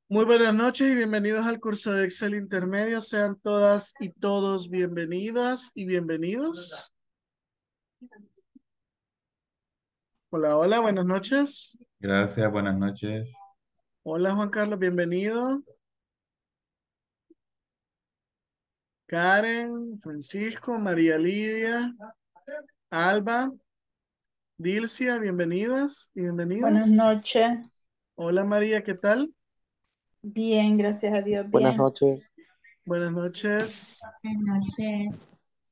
Muy buenas noches y bienvenidos al curso de Excel Intermedio. Sean todas y todos bienvenidas y bienvenidos. Hola, hola, buenas noches. Gracias, buenas noches. Hola Juan Carlos, bienvenido. Karen, Francisco, María Lidia, Alba, Dilcia, bienvenidas y Buenas bienvenidos. noches. Hola María, ¿qué tal? Bien, gracias a Dios, Buenas bien. noches. Buenas noches. Buenas noches.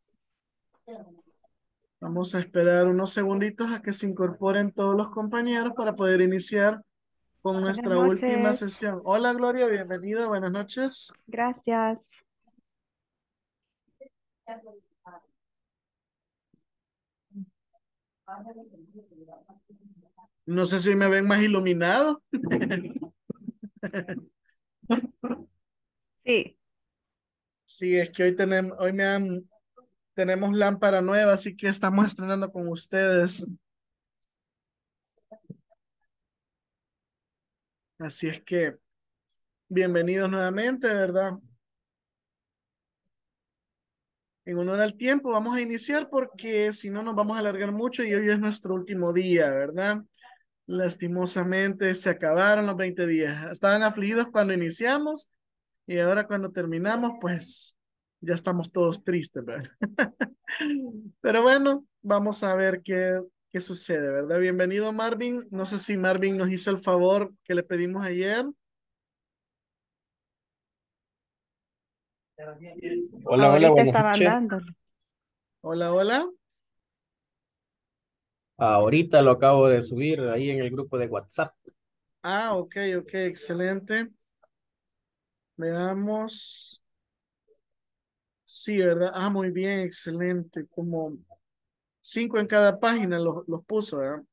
Vamos a esperar unos segunditos a que se incorporen todos los compañeros para poder iniciar con Buenas nuestra última noches, sesión. Hola Gloria, bienvenida, buenas noches. gracias. No sé si me ven más iluminado. Sí, Sí, es que tenemos lámpara nueva, así que estamos estrenando con ustedes. Así es que bienvenidos nuevamente, ¿verdad? En honor al tiempo, vamos a iniciar porque si no nos vamos a alargar mucho y hoy es nuestro último día, ¿verdad? Lastimosamente se acabaron los 20 días. Estaban afligidos cuando iniciamos y ahora cuando terminamos, pues ya estamos todos tristes, ¿verdad? Pero bueno, vamos a ver qué sucede, ¿verdad? Bienvenido Marvin. No sé si Marvin nos hizo el favor que le pedimos ayer. Hola, hola, ahorita buenas estaban noches. dándolo. Hola, hola. Ahorita lo acabo de subir ahí en el grupo de WhatsApp. Ah, ok, ok, excelente. Veamos. Sí, ¿verdad? Ah, muy bien, excelente. Como 5 en cada página los puso, ¿verdad?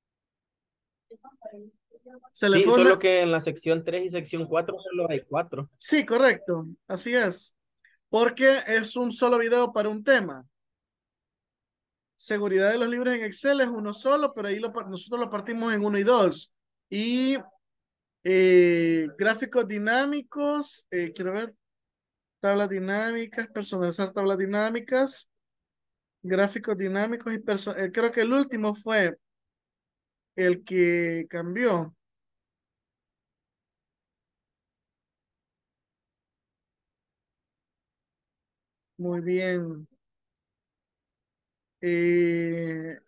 Se le Sí, fue solo una. que en la sección 3 y sección 4 solo hay 4. Sí, correcto. Así es. Porque es un solo video para un tema. Seguridad de los libros en Excel es uno solo, pero ahí nosotros lo partimos en uno y dos. Y gráficos dinámicos, quiero ver, tablas dinámicas, personalizar tablas dinámicas, gráficos dinámicos y creo que el último fue el que cambió. Muy bien. Eh,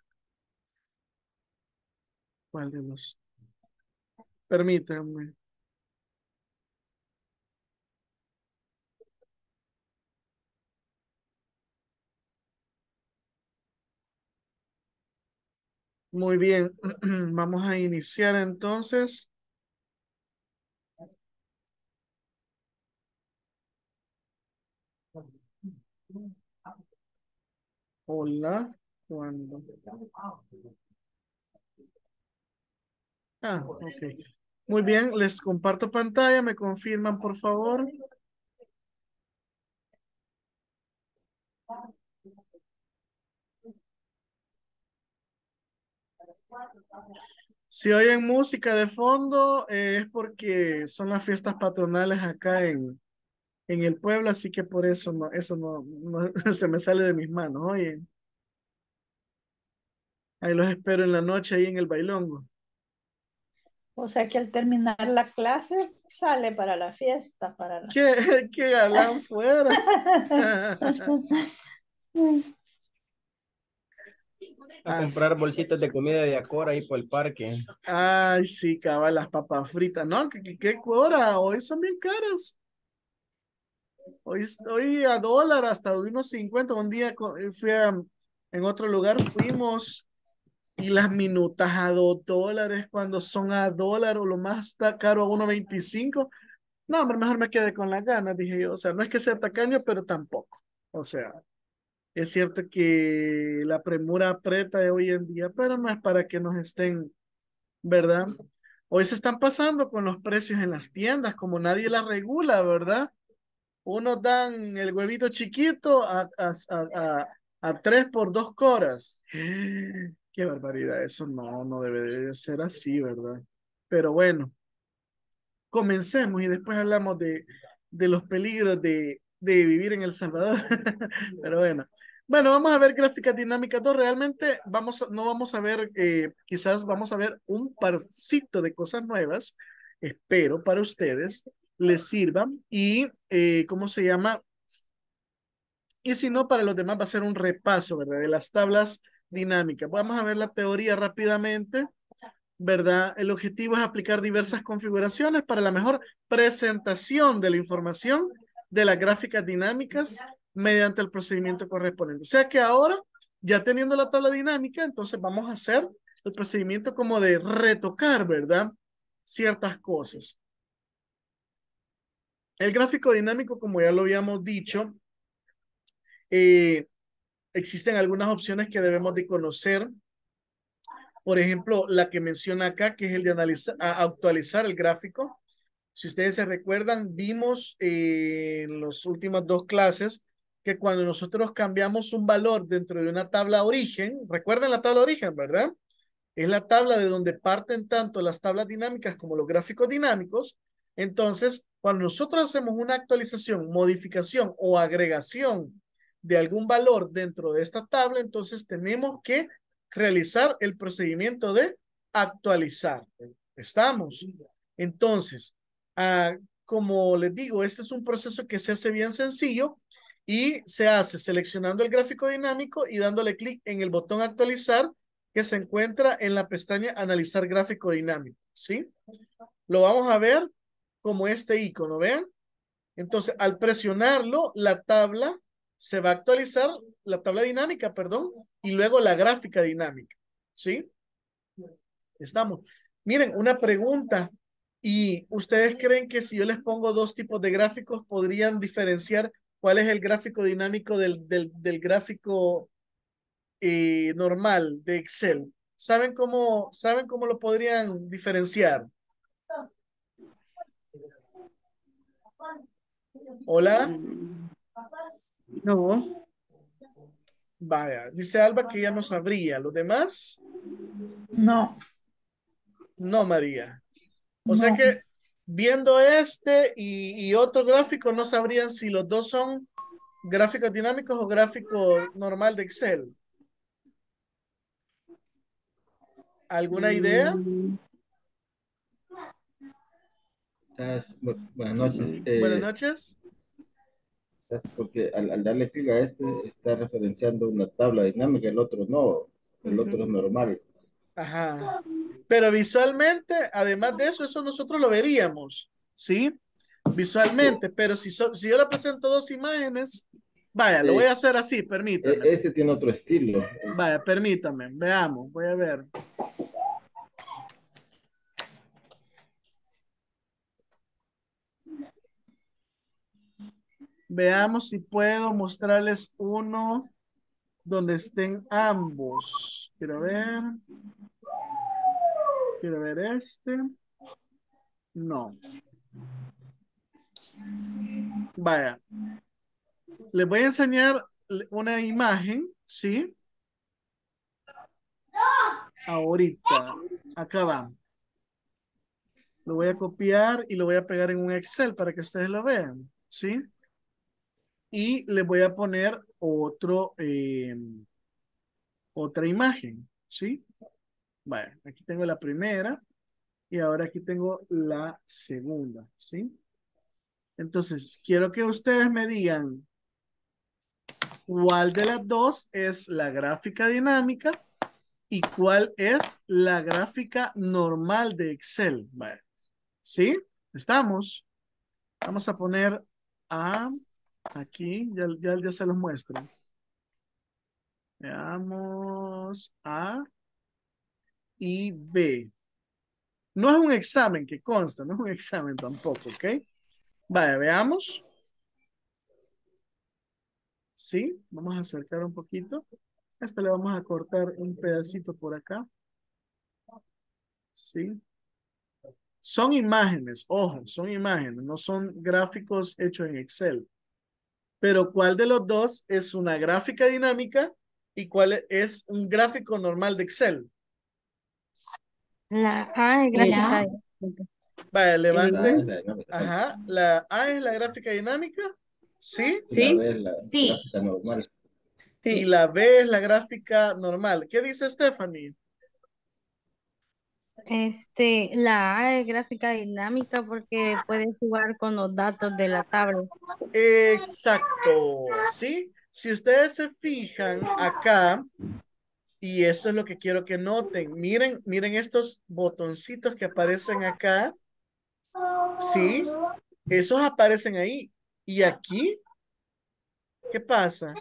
¿Cuál de los? Permítanme. Muy bien. Vamos a iniciar entonces. Hola. ¿Cuándo? Ah, ok. Muy bien, les comparto pantalla, me confirman por favor. Si oyen música de fondo, es porque son las fiestas patronales acá en el pueblo, así que por eso eso no se me sale de mis manos. Oye, ahí los espero en la noche ahí en el bailongo. O sea que al terminar la clase sale para la fiesta, para la... Qué galán fuera. A As- comprar bolsitas de comida de Acora ahí por el parque. Ay, sí, cabal, las papas fritas. No, qué hora, hoy son bien caras. Hoy a dólar hasta de unos 50. Un día en otro lugar fuimos y las minutas a $2 cuando son a dólar o lo más está caro a 1.25. No, hombre, mejor me quedé con las ganas, dije yo. O sea, no es que sea tacaño, pero tampoco. O sea, es cierto que la premura aprieta de hoy en día, pero no es para que nos estén, ¿verdad? Hoy se están pasando con los precios en las tiendas, como nadie las regula, ¿verdad? Unos dan el huevito chiquito a 3 por 2 coras. Qué barbaridad, eso no debe de ser así, ¿verdad? Pero bueno, comencemos y después hablamos de los peligros de vivir en El Salvador. Pero bueno. Bueno, vamos a ver gráficas dinámicas 2. Realmente no vamos a ver, quizás vamos a ver un parcito de cosas nuevas. Espero para ustedes les sirvan y, ¿cómo se llama? Y si no, para los demás va a ser un repaso, ¿verdad? De las tablas dinámicas. Vamos a ver la teoría rápidamente, ¿verdad? El objetivo es aplicar diversas configuraciones para la mejor presentación de la información de las gráficas dinámicas mediante el procedimiento correspondiente. O sea que ahora, ya teniendo la tabla dinámica, entonces vamos a hacer el procedimiento como de retocar, ¿verdad? Ciertas cosas. El gráfico dinámico, como ya lo habíamos dicho, eh, existen algunas opciones que debemos de conocer. Por ejemplo, la que menciona acá, que es el de actualizar el gráfico. Si ustedes se recuerdan, vimos en las últimas dos clases que cuando nosotros cambiamos un valor dentro de una tabla origen, recuerden la tabla origen, ¿verdad? Es la tabla de donde parten tanto las tablas dinámicas como los gráficos dinámicos. Entonces, cuando nosotros hacemos una actualización, modificación o agregación de algún valor dentro de esta tabla, entonces tenemos que realizar el procedimiento de actualizar. ¿Estamos? Entonces, como les digo, este es un proceso que se hace bien sencillo y se hace seleccionando el gráfico dinámico y dándole clic en el botón actualizar que se encuentra en la pestaña analizar gráfico dinámico, ¿sí? Lo vamos a ver como este icono, ¿vean? Entonces, al presionarlo, la tabla se va a actualizar, la tabla dinámica, perdón, y luego la gráfica dinámica, ¿sí? Estamos. Miren, una pregunta. ¿Y ustedes creen que si yo les pongo dos tipos de gráficos, podrían diferenciar cuál es el gráfico dinámico del gráfico normal de Excel? ¿Saben cómo lo podrían diferenciar? Hola. No, Vaya, dice Alba que ya no sabría. ¿Los demás? No, No, María. O sea no. que viendo este y otro gráfico, no sabrían si los dos son gráficos dinámicos o gráfico normal de Excel. ¿Alguna idea? mm, Buenas noches. Buenas noches. Porque al darle clic a este está referenciando una tabla dinámica, el otro no, el otro es normal. Ajá. Pero visualmente, además de eso, eso nosotros lo veríamos, ¿sí? Visualmente, pero si yo le presento dos imágenes, vaya, lo voy Eh, a hacer así, permítame. este tiene otro estilo. Vaya, permítame, veamos, voy a ver. Veamos si puedo mostrarles uno donde estén ambos. Quiero ver este. No. Vaya, les voy a enseñar una imagen, ¿sí? Ahorita, acá va. Lo voy a copiar y lo voy a pegar en un Excel para que ustedes lo vean, ¿sí? Y les voy a poner otra imagen, ¿sí? Vaya, aquí tengo la primera y ahora aquí tengo la segunda, ¿sí? Entonces, quiero que ustedes me digan cuál de las dos es la gráfica dinámica y cuál es la gráfica normal de Excel. Vaya, ¿sí? ¿Estamos? Vamos a poner A aquí, ya se los muestro. Veamos A y B. No es un examen que consta, no es un examen tampoco, ¿ok? Vaya, veamos. Sí, vamos a acercar un poquito. Esta le vamos a cortar un pedacito por acá. Sí. Son imágenes, ojo, son imágenes, no son gráficos hechos en Excel. Pero ¿cuál de los dos es una gráfica dinámica y cuál es un gráfico normal de Excel? La A es la, gráfica. Vaya, Y La A levante. es la dinámica, falta. Ajá, la A es la gráfica dinámica, ¿sí? Y la sí, B es la Sí, gráfica normal. Y sí. la B es la gráfica normal. ¿Qué dice Stephanie? La A es gráfica dinámica porque puedes jugar con los datos de la tabla. Exacto, ¿sí? Si ustedes se fijan acá, y esto es lo que quiero que noten, miren estos botoncitos que aparecen acá, ¿sí? Esos aparecen ahí. Y aquí, ¿qué pasa?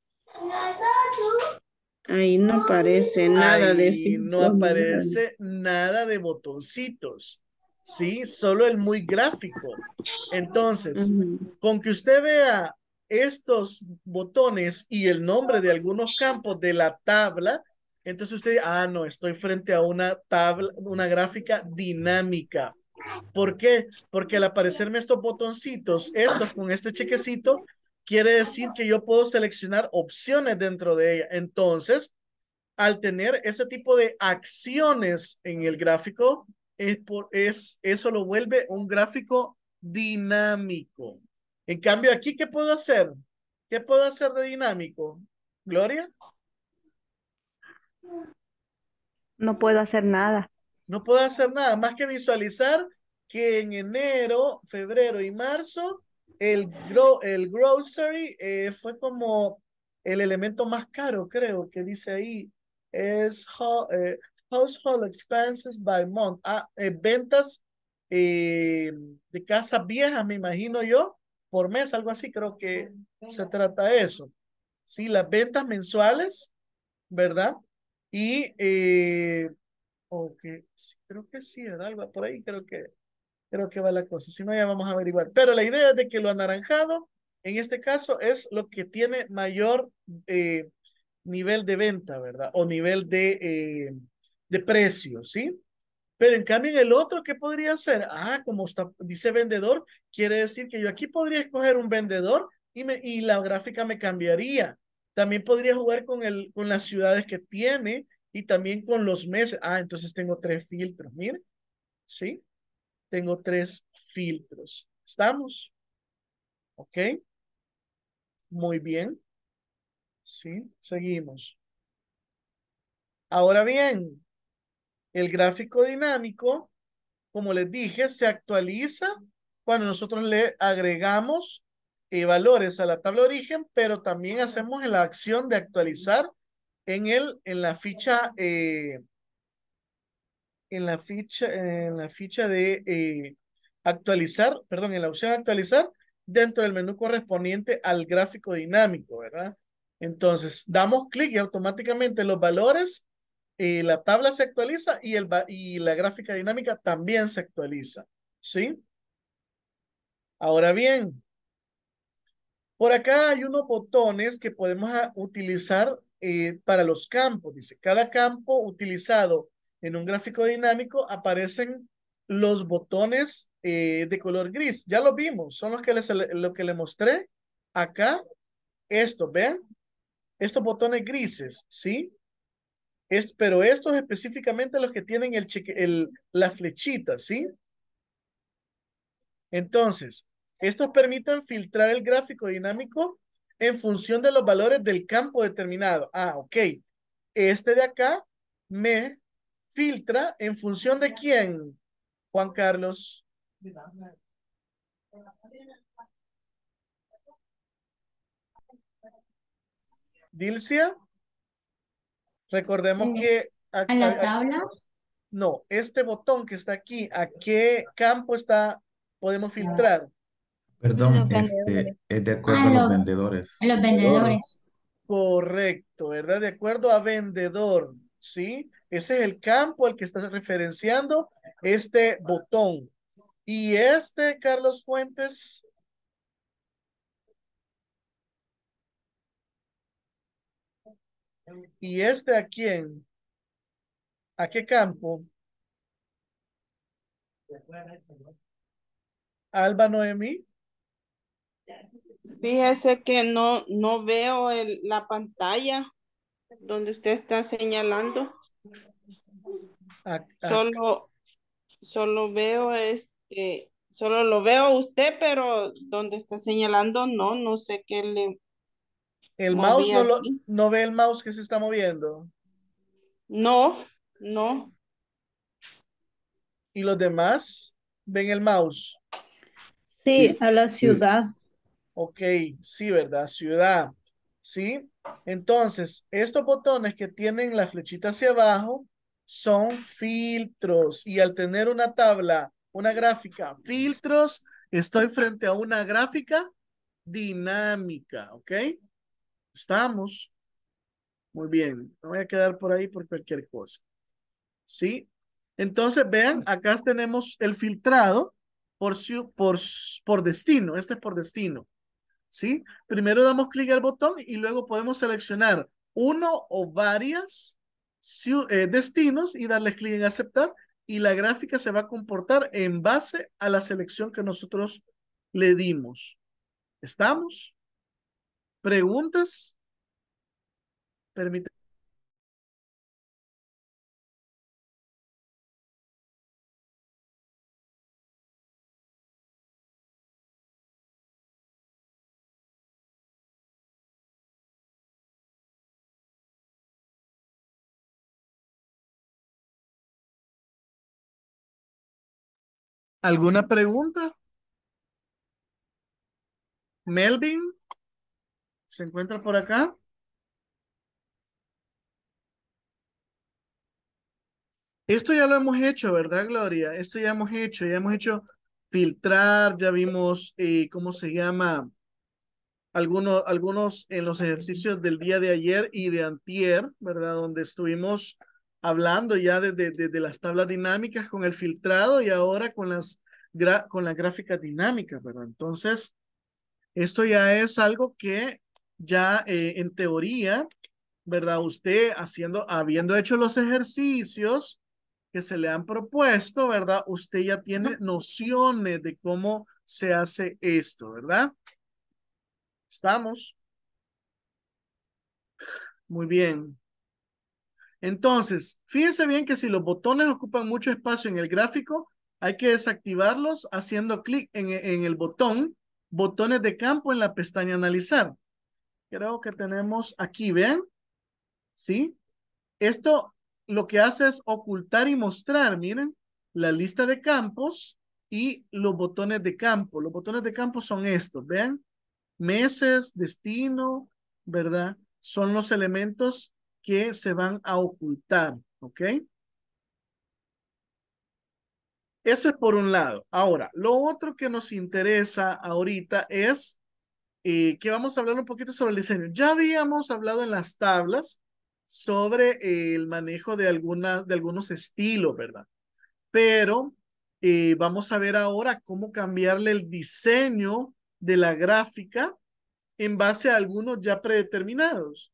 Ahí no aparece nada de Ahí no filtros ni nada. aparece nada de botoncitos, ¿sí? Solo el muy gráfico. Entonces, Ujú. con que usted vea estos botones y el nombre de algunos campos de la tabla, entonces usted, no, estoy frente a una tabla, una gráfica dinámica. ¿Por qué? Porque al aparecerme estos botoncitos, estos con este chequecito, quiere decir que yo puedo seleccionar opciones dentro de ella. Entonces, al tener ese tipo de acciones en el gráfico, eso lo vuelve un gráfico dinámico. En cambio, aquí, ¿qué puedo hacer? ¿Qué puedo hacer de dinámico? Gloria, No puedo hacer nada. no puedo hacer nada más que visualizar que en enero, febrero y marzo, el grocery fue como el elemento más caro, creo que dice ahí, es household expenses by month. Ventas de casas viejas, me imagino yo, por mes, algo así, creo que se trata de eso. Sí, las ventas mensuales, ¿verdad? Y ok, sí, creo que sí, ¿verdad? Algo por ahí creo que va la cosa. Si no, ya vamos a averiguar. Pero la idea es de que lo anaranjado, en este caso, es lo que tiene mayor eh, nivel de venta, ¿verdad? O nivel de precio, ¿sí? Pero en cambio, en el otro, ¿qué podría ser? Como dice vendedor, quiere decir que yo aquí podría escoger un vendedor y la gráfica me cambiaría. También podría jugar con las ciudades que tiene y también con los meses. Entonces tengo tres filtros, miren, ¿sí? Tengo tres filtros. ¿Estamos? ¿Ok? Muy bien. Sí, seguimos. Ahora bien, el gráfico dinámico, como les dije, se actualiza cuando nosotros le agregamos valores a la tabla de origen, pero también hacemos la acción de actualizar en la ficha, en la ficha de actualizar, perdón, en la opción actualizar dentro del menú correspondiente al gráfico dinámico, ¿verdad? Entonces, damos clic y automáticamente los valores, la tabla se actualiza y la gráfica dinámica también se actualiza, ¿sí? Ahora bien, por acá hay unos botones que podemos utilizar para los campos. Dice, cada campo utilizado en un gráfico dinámico aparecen los botones de color gris. Ya lo vimos, son los que lo que le mostré acá. Estos, ¿ven? Estos botones grises, ¿sí? Pero estos específicamente los que tienen la flechita, ¿sí? Entonces, estos permiten filtrar el gráfico dinámico en función de los valores del campo determinado. Ok. Este de acá me filtra en función de quién, Juan Carlos. Dilcia, recordemos que ¿A la tabla? no, este botón que está aquí, ¿a qué campo podemos filtrar? Los Perdón, vendedores. es de A acuerdo a los vendedores. los Vendedor, vendedores. Correcto, ¿verdad? De acuerdo a vendedor, ¿sí? Ese es el campo al que está referenciando este botón. Y este, Carlos Fuentes, ¿y este a quién? ¿A qué campo? Alba Noemí. Fíjese que no veo la pantalla donde usted está señalando. A- a- Solo veo Solo lo veo a usted, pero donde está señalando, no sé qué le El mouse movía no aquí. no ve el mouse que se está moviendo. No, no. ¿Y los demás ven el mouse? Sí, Sí, a la sí. ciudad. Ok, sí, ¿verdad? Ciudad. ¿Sí? Entonces, estos botones que tienen la flechita hacia abajo son filtros. Y al tener una tabla, una gráfica, filtros, estoy frente a una gráfica dinámica. ¿Ok? Estamos. Muy bien. Me voy a quedar por ahí por cualquier cosa. ¿Sí? Entonces, vean, acá tenemos el filtrado por destino. Este es por destino. ¿Sí? Primero damos clic al botón y luego podemos seleccionar uno o varias destinos y darle clic en aceptar y la gráfica se va a comportar en base a la selección que nosotros le dimos. ¿Estamos? ¿Preguntas? Permítanme. ¿Alguna pregunta? Melvin, ¿se encuentra por acá? Esto ya lo hemos hecho, ¿verdad, Gloria? Esto ya hemos hecho filtrar, ya vimos, ¿cómo se llama? Algunos en los ejercicios del día de ayer y de antier, ¿verdad? Donde estuvimos hablando ya de las tablas dinámicas con el filtrado y ahora con con las gráficas dinámicas, ¿verdad? Entonces, esto ya es algo que ya en teoría, ¿verdad? Usted habiendo hecho los ejercicios que se le han propuesto, ¿verdad? Usted ya tiene nociones de cómo se hace esto, ¿verdad? ¿Estamos? Muy bien. Entonces, fíjense bien que si los botones ocupan mucho espacio en el gráfico, hay que desactivarlos haciendo clic en el botones de campo en la pestaña analizar. Creo que tenemos aquí, ¿ven? ¿Sí? Esto lo que hace es ocultar y mostrar, miren, la lista de campos y los botones de campo. Los botones de campo son estos, ¿ven? Meses, destino, ¿verdad? Son los elementos que se van a ocultar, ¿ok? Eso es por un lado. Ahora, lo otro que nos interesa ahorita es que vamos a hablar un poquito sobre el diseño. Ya habíamos hablado en las tablas sobre el manejo de algunos estilos, ¿verdad? Pero vamos a ver ahora cómo cambiarle el diseño de la gráfica en base a algunos ya predeterminados.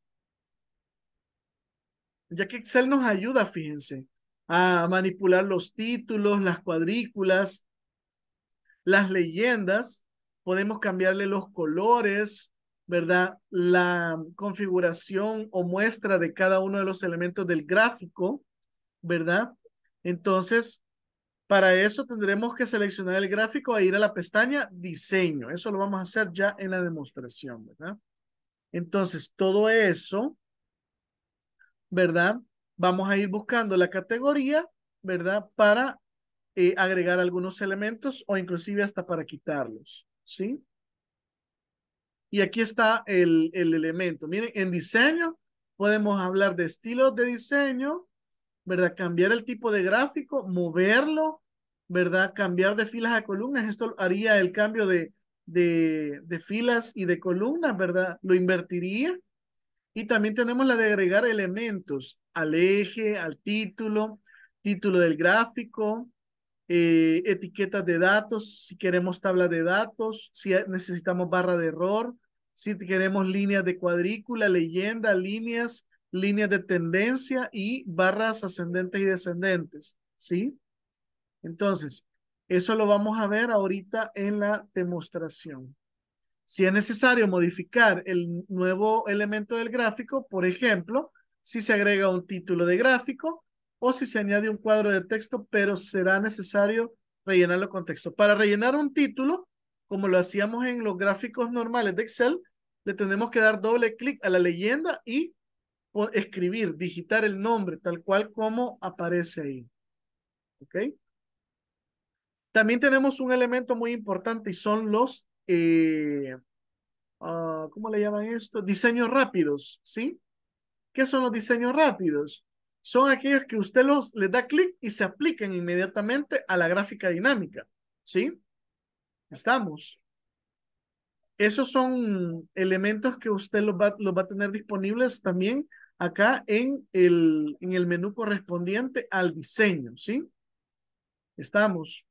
Ya que Excel nos ayuda, fíjense, a manipular los títulos, las cuadrículas, las leyendas, podemos cambiarle los colores, ¿verdad? La configuración o muestra de cada uno de los elementos del gráfico, ¿verdad? Entonces, para eso tendremos que seleccionar el gráfico e ir a la pestaña Diseño. Eso lo vamos a hacer ya en la demostración, ¿verdad? Entonces, todo eso, ¿verdad? Vamos a ir buscando la categoría, ¿verdad? Para agregar algunos elementos o inclusive hasta para quitarlos, ¿sí? Y aquí está el elemento. Miren, en diseño podemos hablar de estilos de diseño, ¿verdad? Cambiar el tipo de gráfico, moverlo, ¿verdad? Cambiar de filas a columnas. Esto haría el cambio de filas y de columnas, ¿verdad? Lo invertiría. Y también tenemos la de agregar elementos al eje, al título, título del gráfico, etiquetas de datos, si queremos tabla de datos, si necesitamos barra de error, si queremos líneas de cuadrícula, leyenda, líneas de tendencia y barras ascendentes y descendentes, ¿sí? Entonces, eso lo vamos a ver ahorita en la demostración. Si es necesario modificar el nuevo elemento del gráfico, por ejemplo, si se agrega un título de gráfico o si se añade un cuadro de texto, pero será necesario rellenarlo con texto. Para rellenar un título, como lo hacíamos en los gráficos normales de Excel, le tenemos que dar doble clic a la leyenda y escribir, digitar el nombre tal cual como aparece ahí. ¿Ok? También tenemos un elemento muy importante y son los, ¿cómo le llaman esto? Diseños rápidos, ¿sí? ¿Qué son los diseños rápidos? Son aquellos que usted les da clic y se aplican inmediatamente a la gráfica dinámica, ¿sí? Estamos. Esos son elementos que usted los va a tener disponibles también acá en el menú correspondiente al diseño, ¿sí? Estamos.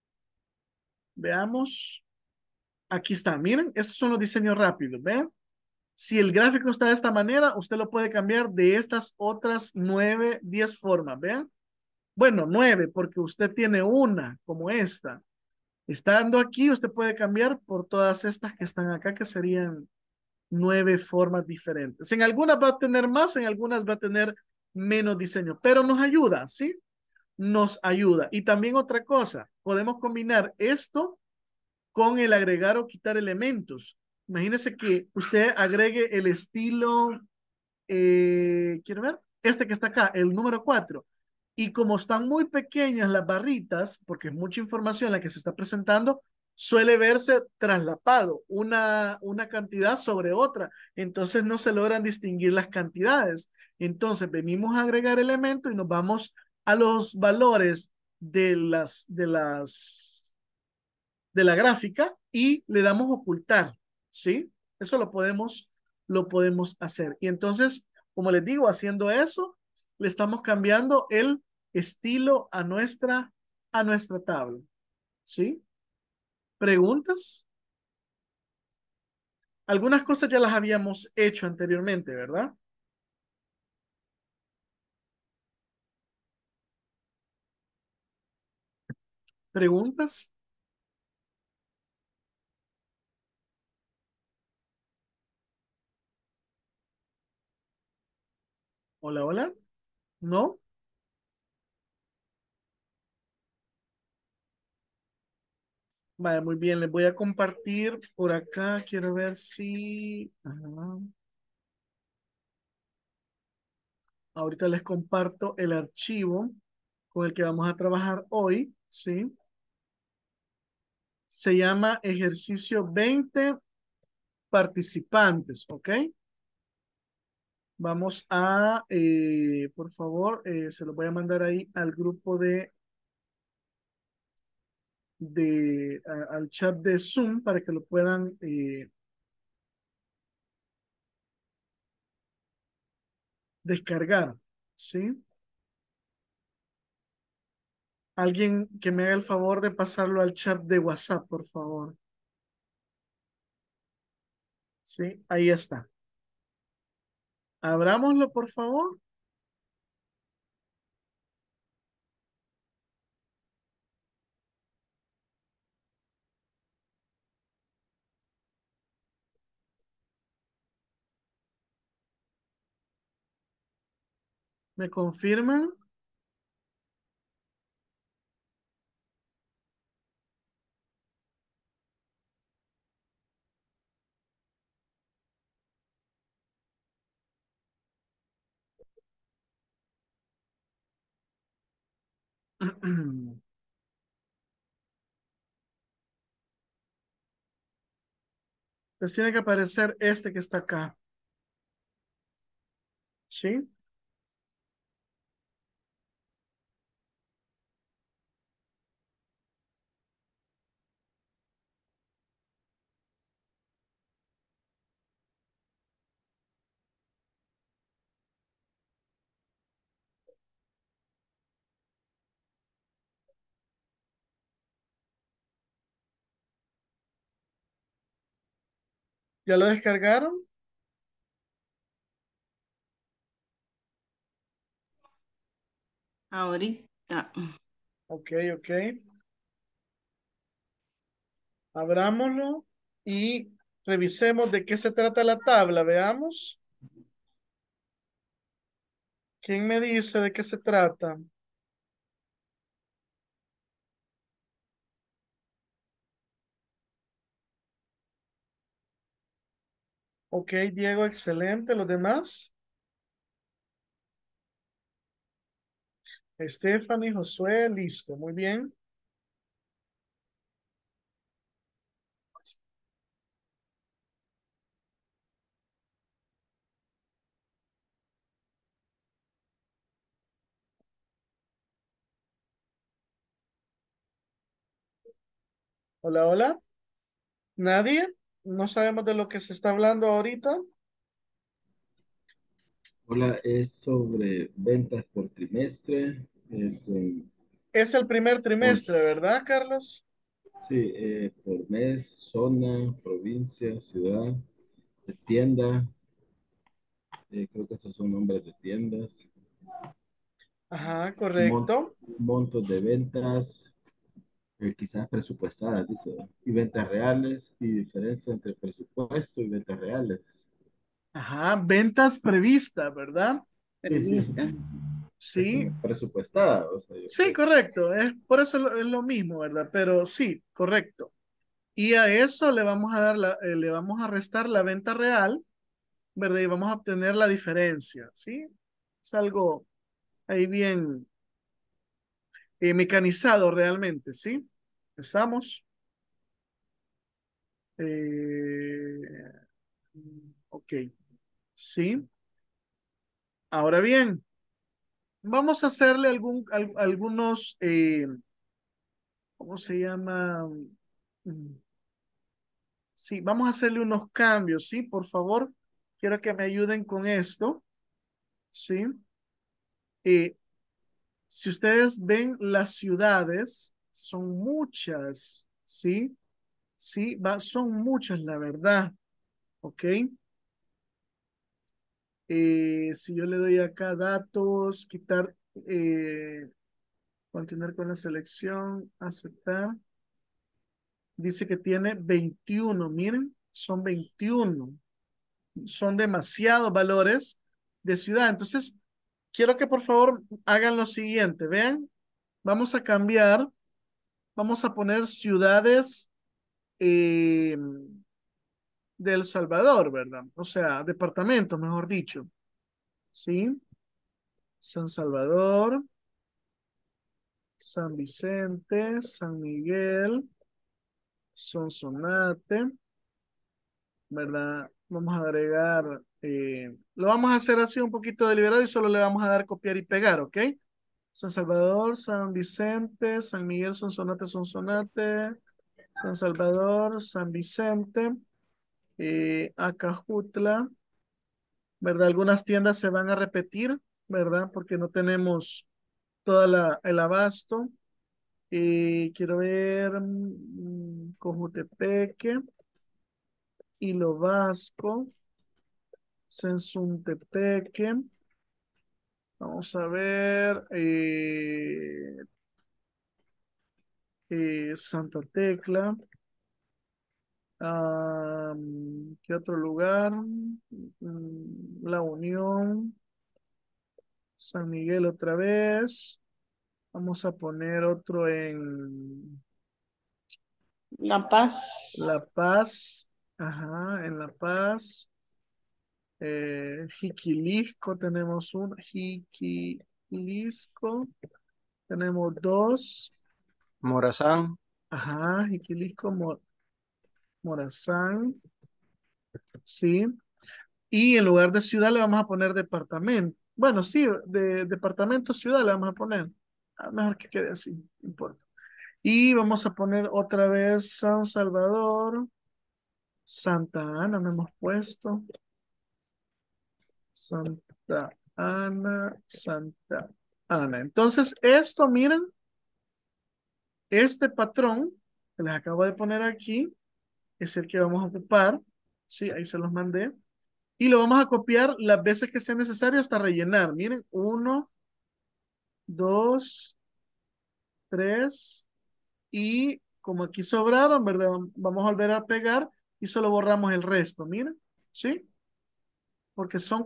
Veamos. Aquí está, miren, estos son los diseños rápidos, ¿ven? Si el gráfico está de esta manera, usted lo puede cambiar de estas otras 9, 10 formas, ¿ven? Bueno, 9, porque usted tiene una, como esta. Estando aquí, usted puede cambiar por todas estas que están acá, que serían 9 formas diferentes. En algunas va a tener más, en algunas va a tener menos diseño, pero nos ayuda, ¿sí? Nos ayuda. Y también otra cosa, podemos combinar esto con el agregar o quitar elementos. Imagínese que usted agregue el estilo, quiero ver, este que está acá, el número 4. Y como están muy pequeñas las barritas, porque es mucha información la que se está presentando, suele verse traslapado una cantidad sobre otra. Entonces no se logran distinguir las cantidades. Entonces venimos a agregar elementos y nos vamos a los valores de la gráfica y le damos ocultar, ¿sí? Eso lo podemos hacer. Y entonces, como les digo, haciendo eso, le estamos cambiando el estilo a nuestra tabla, ¿sí? ¿Preguntas? Algunas cosas ya las habíamos hecho anteriormente, ¿verdad? ¿Preguntas? Hola, hola. ¿No? Vale, muy bien, les voy a compartir por acá. Quiero ver si... Ajá. Ahorita les comparto el archivo con el que vamos a trabajar hoy, ¿sí? Se llama ejercicio 20 participantes, ¿ok? Vamos a, por favor, se lo voy a mandar ahí al grupo al chat de Zoom para que lo puedan descargar, ¿sí? Alguien que me haga el favor de pasarlo al chat de WhatsApp, por favor. Sí, ahí está. Abrámoslo, por favor. ¿Me confirman? Pues tiene que aparecer este que está acá. ¿Sí? ¿Ya lo descargaron? Ahorita. Ok, ok. Abrámoslo y revisemos de qué se trata la tabla. Veamos. ¿Quién me dice de qué se trata? Ok, Diego, excelente. ¿Los demás? Stephanie, Josué, listo. Muy bien. Hola, hola. ¿Nadie? No sabemos de lo que se está hablando ahorita. Hola, es sobre ventas por trimestre. Es el primer Por, trimestre, ¿verdad, Carlos? sí, por mes, zona, provincia, ciudad, de tienda. Creo que esos son nombres de tiendas. Ajá, Mon- correcto. Montos de ventas, quizás presupuestadas, dice, y ventas reales y diferencia entre presupuesto y ventas reales. Ajá, ventas previstas, ¿verdad? Sí, sí, Prevista. es Sí, como presupuestada, o sea, yo sí, creo. correcto. Es, por eso es lo mismo, ¿verdad? Pero sí, correcto. Y a eso le vamos a dar le vamos a restar la venta real, ¿verdad? Y vamos a obtener la diferencia, ¿sí? Es algo ahí bien mecanizado realmente, ¿sí? ¿Estamos? Eh, ok, sí. Ahora bien, vamos a hacerle algunos, ¿cómo se llama? Mm, Sí, vamos a hacerle unos cambios, ¿sí? Por favor, quiero que me ayuden con esto, ¿sí? Eh, si ustedes ven las ciudades, son muchas, ¿sí? Sí, son muchas, la verdad, ¿ok? Si yo le doy acá datos, quitar, continuar con la selección, aceptar, dice que tiene 21, miren, son 21, son demasiados valores de ciudad. Entonces, quiero que por favor hagan lo siguiente, vean, vamos a cambiar, vamos a poner ciudades eh, de El Salvador, ¿verdad? O sea, departamentos, mejor dicho, ¿sí? San Salvador, San Vicente, San Miguel, Sonsonate, ¿verdad? Vamos a agregar, lo vamos a hacer así un poquito deliberado y solo le vamos a dar copiar y pegar, ¿ok? San Salvador, San Vicente, San Miguel, Sonsonate, Sonsonate, San Salvador, San Vicente, Acajutla, ¿verdad? Algunas tiendas se van a repetir, ¿verdad? Porque no tenemos toda el abasto. Quiero ver Cojutepeque, Hilo Vasco, Sensuntepeque. Vamos a ver Santa Tecla. ¿Qué otro lugar? La Unión, San Miguel otra vez. Vamos a poner otro en La Paz. La Paz. Ajá, en La Paz. Jiquilisco tenemos uno. Jiquilisco. Tenemos dos. Morazán, Ajá, Jiquilisco, Morazán. Sí. Y en lugar de ciudad le vamos a poner departamento. Bueno, sí, de departamento, ciudad le vamos a poner. Mejor que quede así, no importa. Y vamos a poner otra vez San Salvador, Santa Ana, no hemos puesto. Santa Ana, Santa Ana. Entonces, esto, miren, este patrón que les acabo de poner aquí es el que vamos a ocupar. Sí, ahí se los mandé. Y lo vamos a copiar las veces que sea necesario hasta rellenar. Miren, uno, dos, tres. Y como aquí sobraron, ¿verdad? Vamos a volver a pegar y solo borramos el resto. Miren, ¿sí? Porque son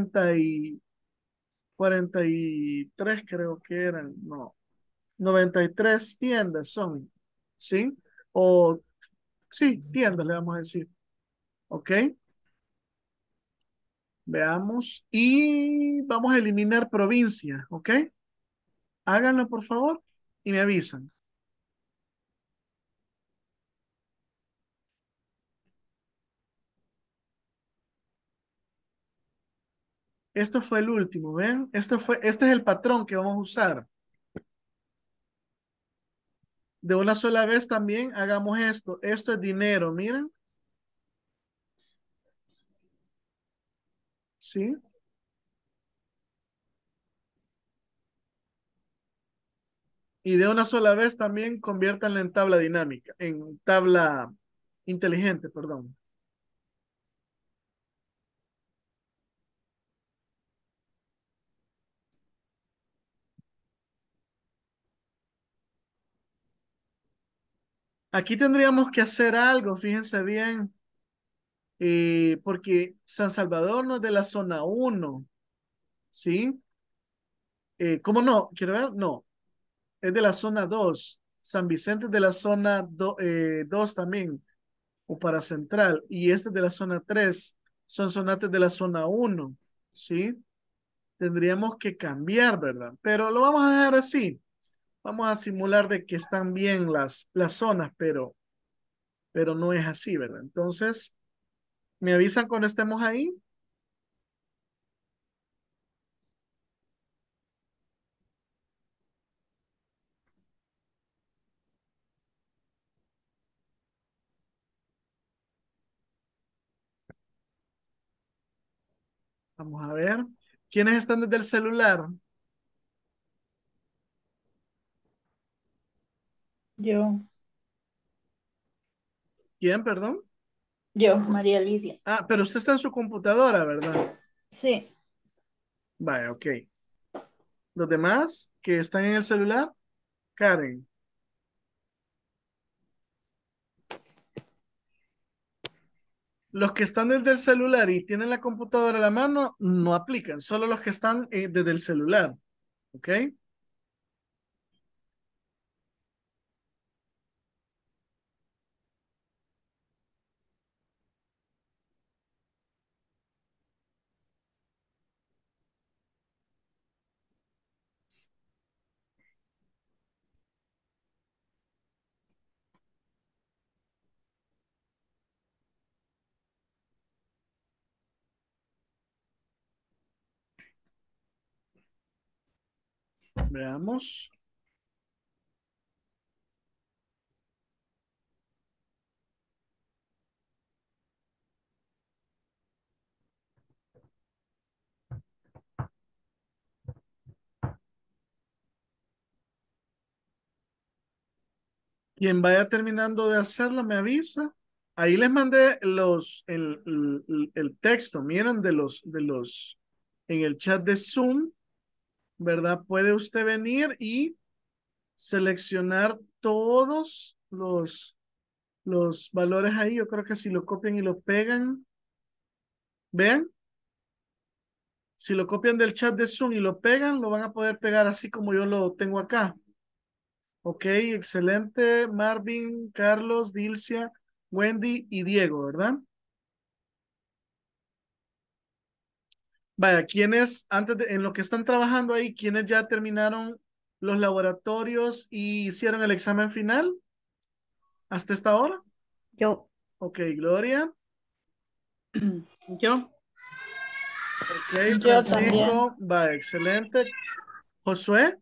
43 creo que eran. No, 93 tiendas son. ¿Sí? O, sí, tiendas le vamos a decir. ¿Ok? Veamos. Y vamos a eliminar provincia, ¿ok? Háganlo, por favor, y me avisan. Esto fue el último, ¿ven? Este es el patrón que vamos a usar. De una sola vez también hagamos esto. Esto es dinero, miren. ¿Sí? Y de una sola vez también conviértanla en tabla dinámica, en tabla inteligente, perdón. Aquí tendríamos que hacer algo, fíjense bien, porque San Salvador no es de la zona 1, ¿sí? ¿Cómo no? ¿Quiero ver? No, es de la zona 2. San Vicente es de la zona 2 también, o para central, y este es de la zona 3. Son zonas de la zona 1, ¿sí? Tendríamos que cambiar, ¿verdad? Pero lo vamos a dejar así. Vamos a simular de que están bien las zonas, pero no es así, ¿verdad? Entonces, ¿me avisan cuando estemos ahí? Vamos a ver. ¿Quiénes están desde el celular? Yo, ¿Quién, perdón? María Lidia. Ah, pero usted está en su computadora, ¿verdad? Sí, Vaya, ok. ¿Los demás que están en el celular? Karen. Los que están desde el celular y tienen la computadora a la mano no aplican, solo los que están desde el celular, ¿ok? Veamos. Quien vaya terminando de hacerlo me avisa. Ahí les mandé el texto, miren, en el chat de Zoom, ¿verdad? Puede usted venir y seleccionar todos los valores ahí. Yo creo que si lo copian y lo pegan, vean, si lo copian del chat de Zoom y lo pegan, lo van a poder pegar así como yo lo tengo acá. Ok, excelente. Marvin, Carlos, Dilcia, Wendy y Diego, ¿verdad? Vaya, ¿quiénes, en lo que están trabajando ahí, quiénes ya terminaron los laboratorios y hicieron el examen final hasta esta hora? Yo, Ok, Gloria. yo, Ok, yo también. Francisco. Vaya, excelente. Josué.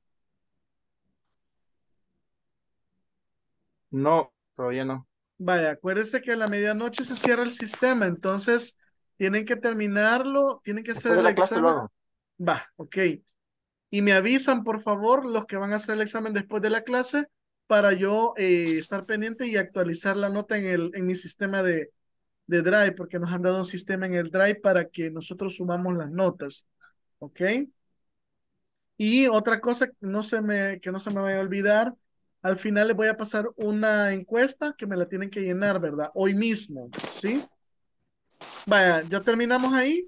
No, todavía no. Vaya, acuérdense que a la medianoche se cierra el sistema, entonces tienen que terminarlo, tienen que hacer Después de el la clase lo examen. hago. Va, ok. Y me avisan, por favor, los que van a hacer el examen después de la clase para yo estar pendiente y actualizar la nota en mi sistema de Drive, porque nos han dado un sistema en el Drive para que nosotros sumamos las notas. ¿Ok? Y otra cosa que no se me vaya a olvidar, al final les voy a pasar una encuesta que me la tienen que llenar, ¿verdad? Hoy mismo, ¿sí? Vaya, ya terminamos ahí.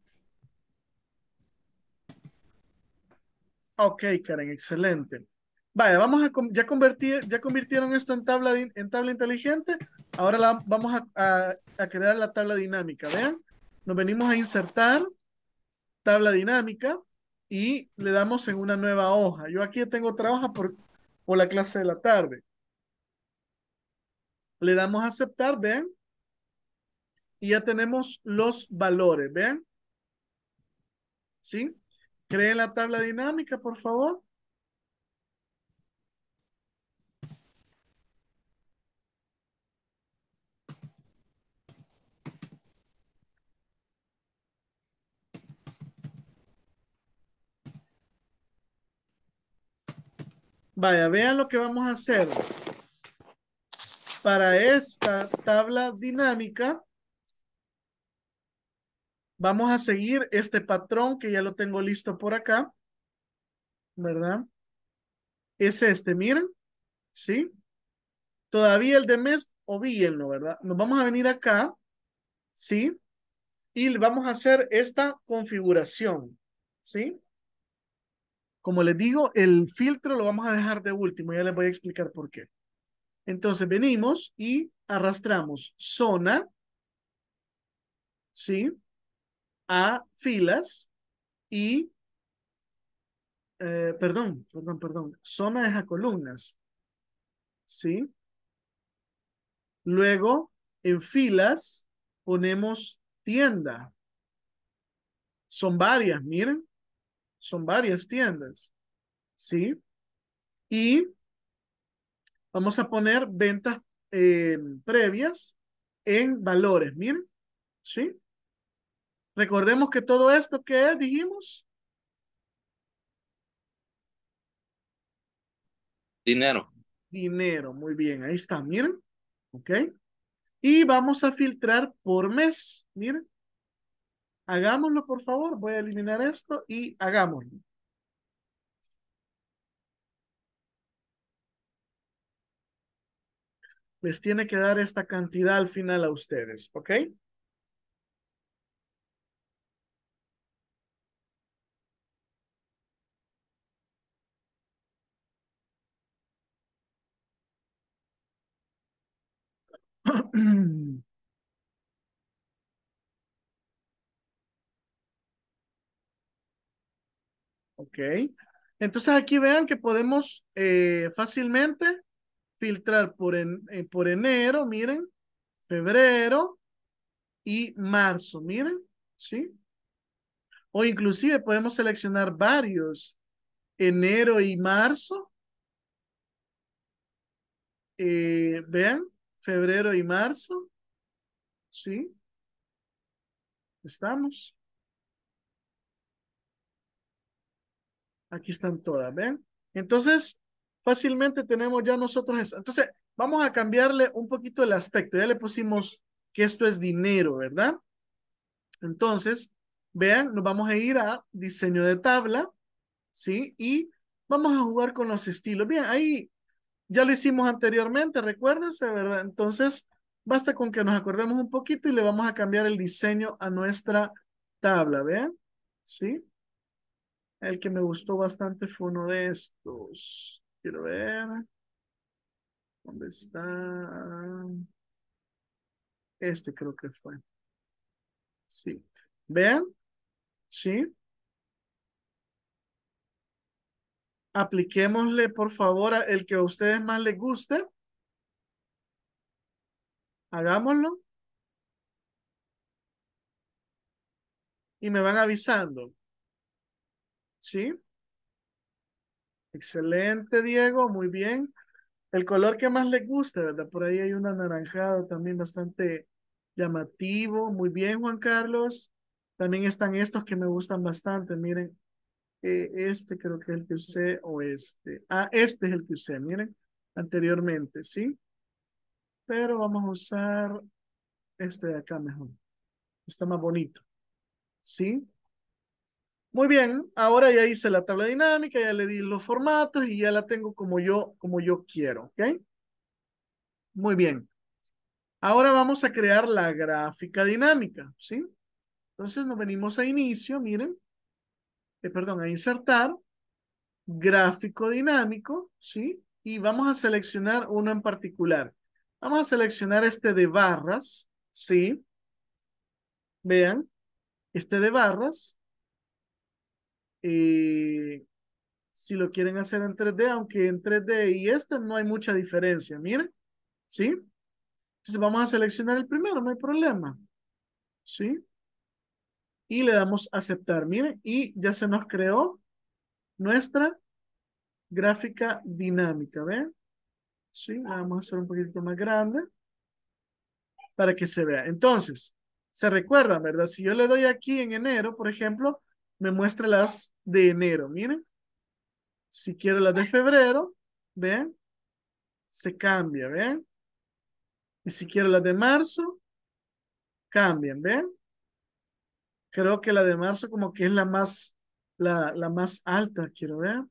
Ok, Karen, excelente. Vaya, ya convirtieron esto en tabla inteligente. Ahora vamos a crear la tabla dinámica. Vean, Nos venimos a insertar tabla dinámica y le damos en una nueva hoja. Yo aquí tengo otra hoja por la clase de la tarde. Le damos a aceptar, ¿ven? Y ya tenemos los valores, ¿ven? ¿Sí? Creen la tabla dinámica, por favor. Vaya, vean lo que vamos a hacer. Para esta tabla dinámica, vamos a seguir este patrón que ya lo tengo listo por acá, ¿verdad? Es este, miren, ¿sí? Todavía el de mes, obvíenlo, ¿verdad? Nos vamos a venir acá, ¿sí? Y vamos a hacer esta configuración, ¿sí? Como les digo, el filtro lo vamos a dejar de último, ya les voy a explicar por qué. Entonces venimos y arrastramos zona, ¿sí? A filas y, perdón, zona es a columnas, ¿sí? Luego, en filas, ponemos tienda. Son varias, miren, son varias tiendas, ¿sí? Y vamos a poner ventas previas en valores, miren, ¿sí? Recordemos que todo esto que dijimos, Dinero. dinero, muy bien, ahí está, miren, ¿ok? Y vamos a filtrar por mes, miren. Hagámoslo, por favor, voy a eliminar esto y hagámoslo. Les tiene que dar esta cantidad al final a ustedes, ¿ok? Ok. Entonces aquí vean que podemos fácilmente filtrar por enero, miren, febrero y marzo, miren, ¿sí? O inclusive podemos seleccionar varios, enero y marzo, vean, febrero y marzo, ¿sí? Estamos. Aquí están todas, ¿ven? Entonces, fácilmente tenemos ya nosotros eso. Entonces, vamos a cambiarle un poquito el aspecto. Ya le pusimos que esto es dinero, ¿verdad? Entonces, vean, nos vamos a ir a diseño de tabla, ¿sí? Y vamos a jugar con los estilos. Bien, ahí ya lo hicimos anteriormente, recuérdense, ¿verdad? Entonces, basta con que nos acordemos un poquito y le vamos a cambiar el diseño a nuestra tabla, ¿vean? ¿Sí? El que me gustó bastante fue uno de estos. Quiero ver. ¿Dónde está? Este creo que fue. Sí. ¿Vean? Sí. Apliquémosle, por favor, el que a ustedes más les guste. Hagámoslo. Y me van avisando. ¿Sí? Excelente, Diego. Muy bien. El color que más les guste, ¿verdad? Por ahí hay un anaranjado también bastante llamativo. Muy bien, Juan Carlos. También están estos que me gustan bastante. Miren, este creo que es el que usé o este. Ah, este es el que usé, miren, anteriormente, ¿sí? Pero vamos a usar este de acá mejor. Está más bonito, ¿sí? Muy bien, ahora ya hice la tabla dinámica, ya le di los formatos y ya la tengo como yo quiero, ¿ok? Muy bien. Ahora vamos a crear la gráfica dinámica, ¿sí? Entonces nos venimos a inicio, miren, perdón, a insertar, gráfico dinámico, ¿sí? Y vamos a seleccionar uno en particular. Vamos a seleccionar este de barras, ¿sí? Vean, este de barras, eh, si lo quieren hacer en 3D, aunque en 3D y este no hay mucha diferencia, miren, ¿sí? Entonces vamos a seleccionar el primero, no hay problema, ¿sí? Y le damos a aceptar, miren, y ya se nos creó nuestra gráfica dinámica, ¿ven? Sí, la vamos a hacer un poquito más grande para que se vea. Entonces, se recuerdan, ¿verdad? Si yo le doy aquí en enero, por ejemplo, me muestra las de enero, miren. Si quiero las de febrero, ¿ven? Se cambia, ¿ven? Y si quiero las de marzo, cambian, ¿ven? Creo que la de marzo como que es la más alta, quiero ver.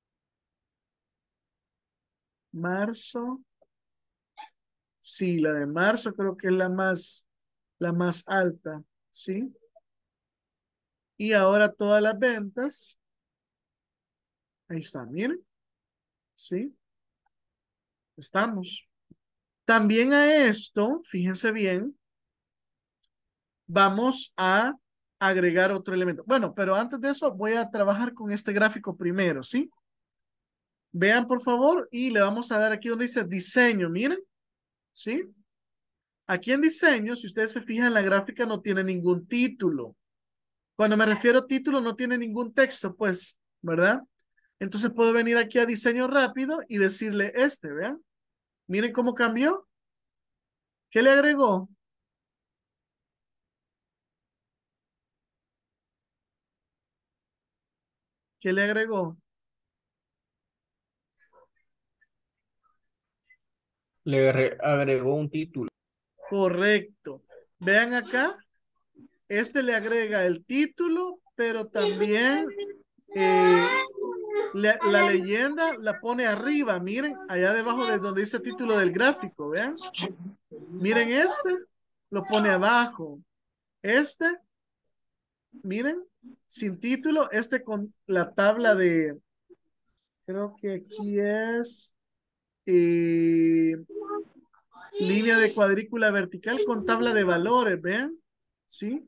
Marzo. Sí, la de marzo creo que es la más alta, ¿sí? Y ahora todas las ventas, ahí está, miren, ¿sí? Estamos. También a esto, fíjense bien, vamos a agregar otro elemento. Bueno, pero antes de eso voy a trabajar con este gráfico primero, ¿sí? Vean por favor y le vamos a dar aquí donde dice diseño, miren, ¿sí? Aquí en diseño, si ustedes se fijan, la gráfica no tiene ningún título. Cuando me refiero a título, no tiene ningún texto, pues, ¿verdad? Entonces puedo venir aquí a diseño rápido y decirle vean. Miren cómo cambió. ¿Qué le agregó? ¿Qué le agregó? Agregó un título. Correcto. Vean acá, le agrega el título, pero también la leyenda la pone arriba. Miren, allá debajo de donde dice título del gráfico, vean. Miren lo pone abajo. Miren, sin título, con la tabla de, creo que aquí es línea de cuadrícula vertical con tabla de valores, ¿ven? ¿Sí?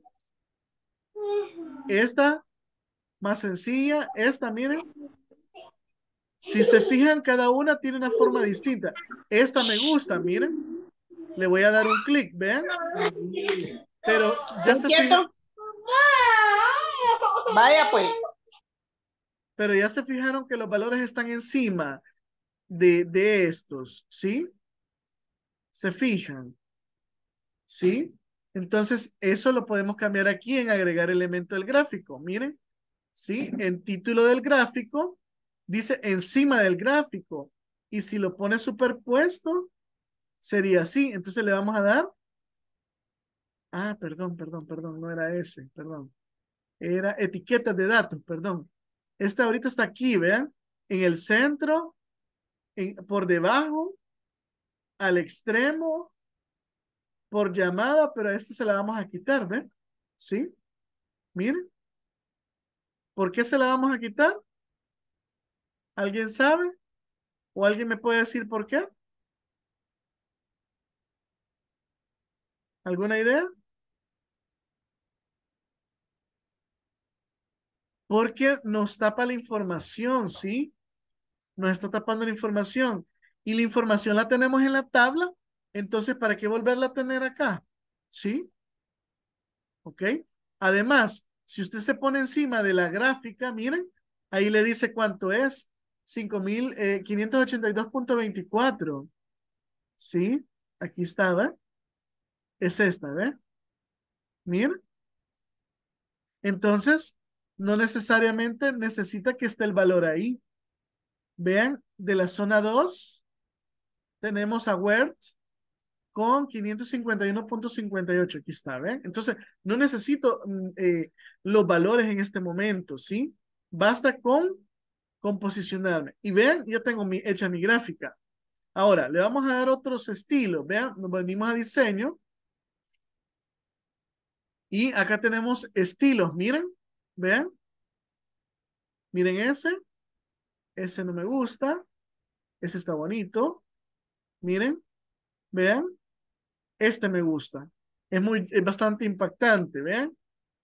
Esta, más sencilla, miren. Si se fijan, cada una tiene una forma distinta. Esta me gusta, miren. Le voy a dar un clic, ¿ven? Pero ya se fijan. Vaya pues. Pero ya se fijaron que los valores están encima de estos, ¿sí? Se fijan, ¿sí? Entonces, eso lo podemos cambiar aquí en agregar elemento del gráfico. Miren, ¿sí? En título del gráfico, dice encima del gráfico. Y si lo pone superpuesto, sería así. Entonces le vamos a dar. Ah, perdón, no era ese, perdón. Era etiquetas de datos, perdón. Esta ahorita está aquí, vean. En el centro, por debajo, al extremo, por llamada, pero a esta se la vamos a quitar, ¿ven? ¿Sí? Miren. ¿Por qué se la vamos a quitar? ¿Alguien sabe? ¿O alguien me puede decir por qué? ¿Alguna idea? Porque nos tapa la información, ¿sí? Nos está tapando la información. Y la información la tenemos en la tabla, entonces, ¿para qué volverla a tener acá? ¿Sí? ¿Ok? Además, si usted se pone encima de la gráfica, miren, ahí le dice cuánto es. 5.582.24. ¿Sí? Aquí está, ¿ve? Es esta, ¿ve? Miren. Entonces, no necesariamente necesita que esté el valor ahí. Vean, de la zona 2 tenemos a Word con 551.58. Aquí está, ¿ven? Entonces, no necesito los valores en este momento, ¿sí? Basta con posicionarme. Y vean, ya tengo hecha mi gráfica. Ahora, le vamos a dar otros estilos. Vean, nos venimos a diseño. Y acá tenemos estilos, miren. Vean. Miren ese. Ese no me gusta. Ese está bonito. Miren. Vean. Este me gusta. Es bastante impactante, ¿ven?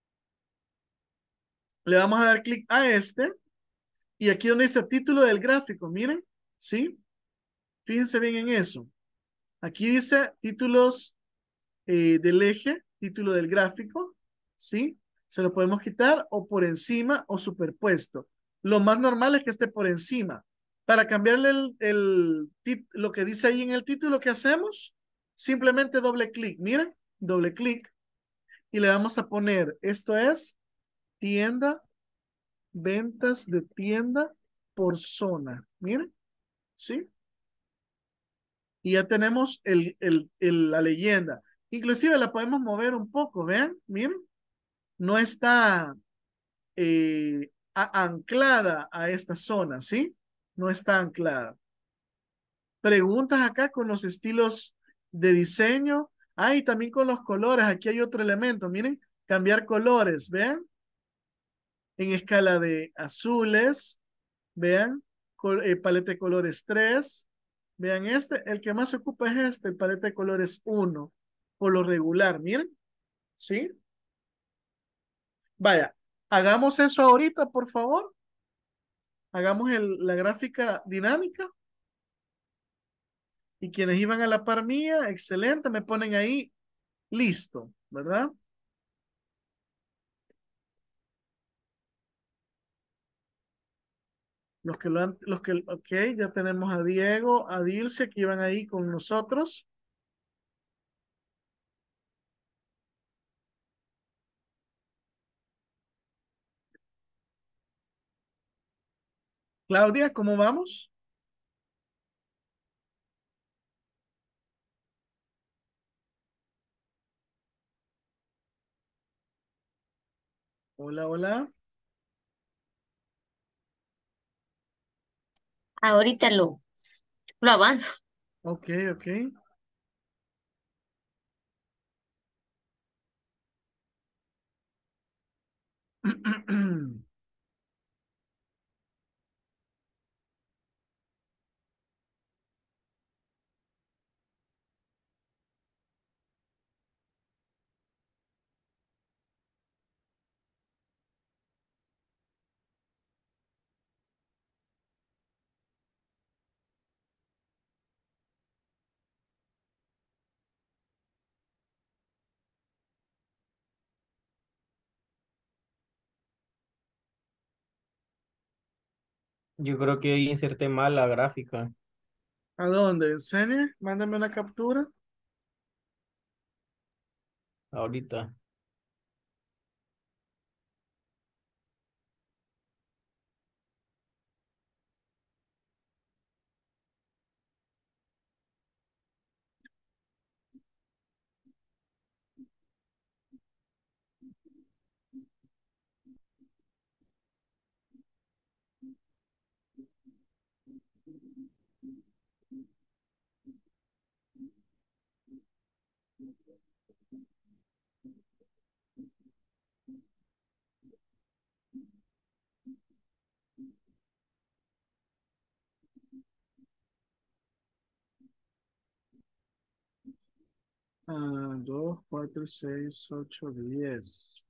Le vamos a dar clic a este. Y aquí donde dice título del gráfico, miren, ¿sí? Fíjense bien en eso. Aquí dice títulos del eje, título del gráfico, ¿sí? Se lo podemos quitar o por encima o superpuesto. Lo más normal es que esté por encima. Para cambiarle lo que dice ahí en el título, ¿qué hacemos? Simplemente doble clic, miren, doble clic. Y le vamos a poner, esto es tienda, ventas de tienda por zona. Miren, ¿sí? Y ya tenemos la leyenda. Inclusive la podemos mover un poco, vean, miren, no está anclada a esta zona, ¿sí? No está anclada. Preguntas acá con los estilos de diseño. Ah, y también con los colores. Aquí hay otro elemento, miren, cambiar colores, vean, en escala de azules, vean, paleta de colores 3. Vean este, el que más se ocupa es este, el paleta de colores 1, por lo regular, miren, ¿sí? Vaya, hagamos eso ahorita, por favor. Hagamos la gráfica dinámica. Y quienes iban a la par mía, excelente, me ponen ahí, listo, ¿verdad? Ok, ya tenemos a Diego, a Dilce, que iban ahí con nosotros. Claudia, ¿cómo vamos? Hola, hola. Ahorita lo avanzo. Ok, ok. Yo creo que inserté mal la gráfica. ¿A dónde? ¿Enseñe? Mándame una captura. Ahorita. Ah, 2, 4, 6, 8, 10.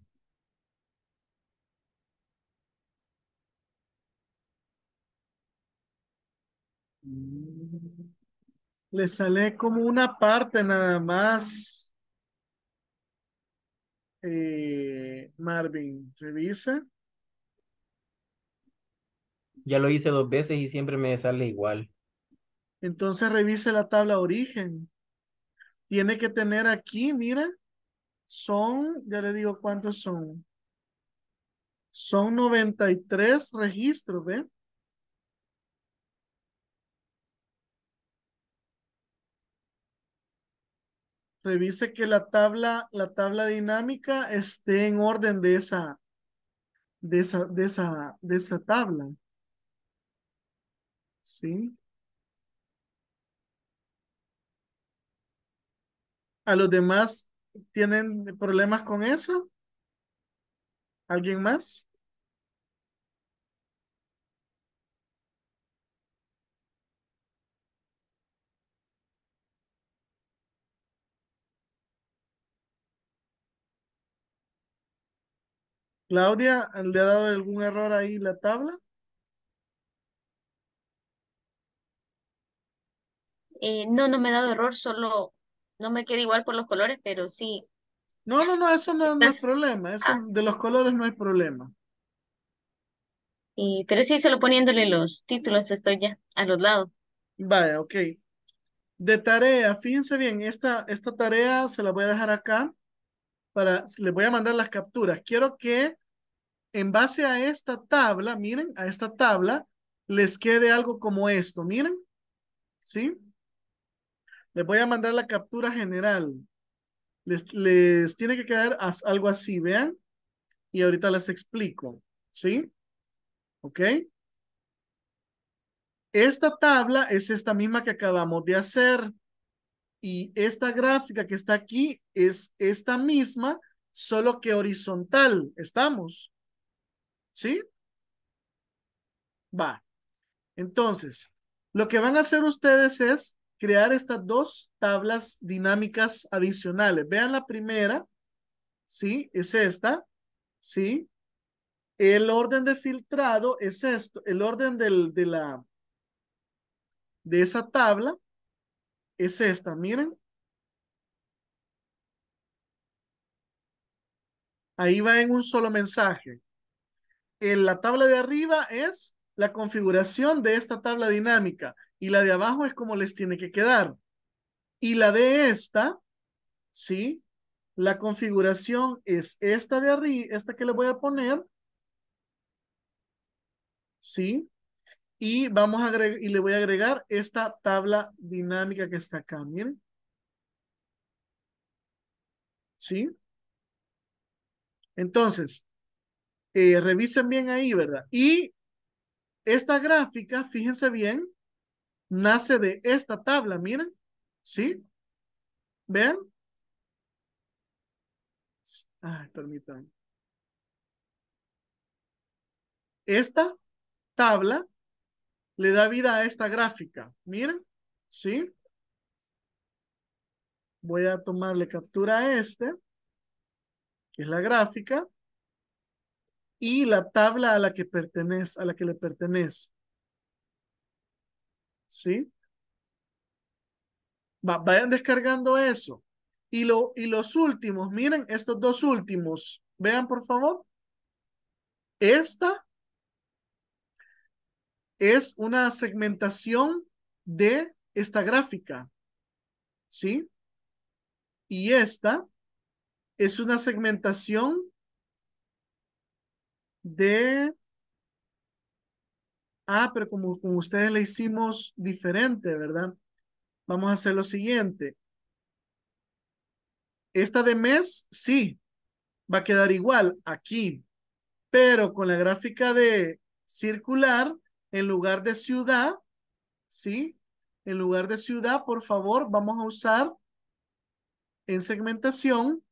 Le sale como una parte nada más. Marvin, revisa. Ya lo hice 2 veces y siempre me sale igual. Entonces revise la tabla origen. Tiene que tener aquí, mira, son, ya le digo cuántos son. Son 93 registros, ¿ve? Revise que la tabla dinámica esté en orden de esa tabla. ¿Sí? ¿A los demás tienen problemas con eso? ¿Alguien más? Claudia, ¿le ha dado algún error ahí la tabla? No, no me ha dado error, solo no me queda igual por los colores, pero sí, No, no, no, eso no es estás, problema. Eso ah, de los colores no hay problema. pero sí, solo poniéndole los títulos estoy ya a los lados. Vaya, ok. De tarea, fíjense bien, esta tarea se la voy a dejar acá les voy a mandar las capturas. Quiero que en base a esta tabla, miren, a esta tabla, les quede algo como esto, miren, ¿sí? Les voy a mandar la captura general. Les tiene que quedar algo así, vean, y ahorita les explico, ¿sí? ¿Ok? Esta tabla es esta misma que acabamos de hacer y esta gráfica que está aquí es esta misma, solo que horizontal. ¿Estamos? ¿Sí? Va. Entonces, lo que van a hacer ustedes es crear estas dos tablas dinámicas adicionales. Vean la primera, ¿sí? Es esta, ¿sí? El orden de filtrado es esto. El orden de esa tabla es esta, miren. Ahí va en un solo mensaje. En la tabla de arriba es la configuración de esta tabla dinámica y la de abajo es como les tiene que quedar. Y la de esta, ¿sí? La configuración es esta de arriba, esta que le voy a poner, ¿sí? Y vamos a agregar, y le voy a agregar esta tabla dinámica que está acá, miren, ¿sí? Entonces, revisen bien ahí, ¿verdad? Y esta gráfica, fíjense bien, nace de esta tabla, miren, ¿sí? ¿Ven? Ay, permítanme. Esta tabla le da vida a esta gráfica, miren, ¿sí? Voy a tomarle captura a este, que es la gráfica, y la tabla a la que pertenece, a la que le pertenece, ¿sí? Vayan descargando eso. Y los últimos, miren, estos dos últimos, vean por favor. Esta es una segmentación de esta gráfica, ¿sí? Y esta es una segmentación de... Ah, pero como ustedes le hicimos diferente, ¿verdad? Vamos a hacer lo siguiente. Esta de mes, sí, va a quedar igual aquí, pero con la gráfica de circular, en lugar de ciudad, ¿sí? En lugar de ciudad, por favor, vamos a usar en segmentación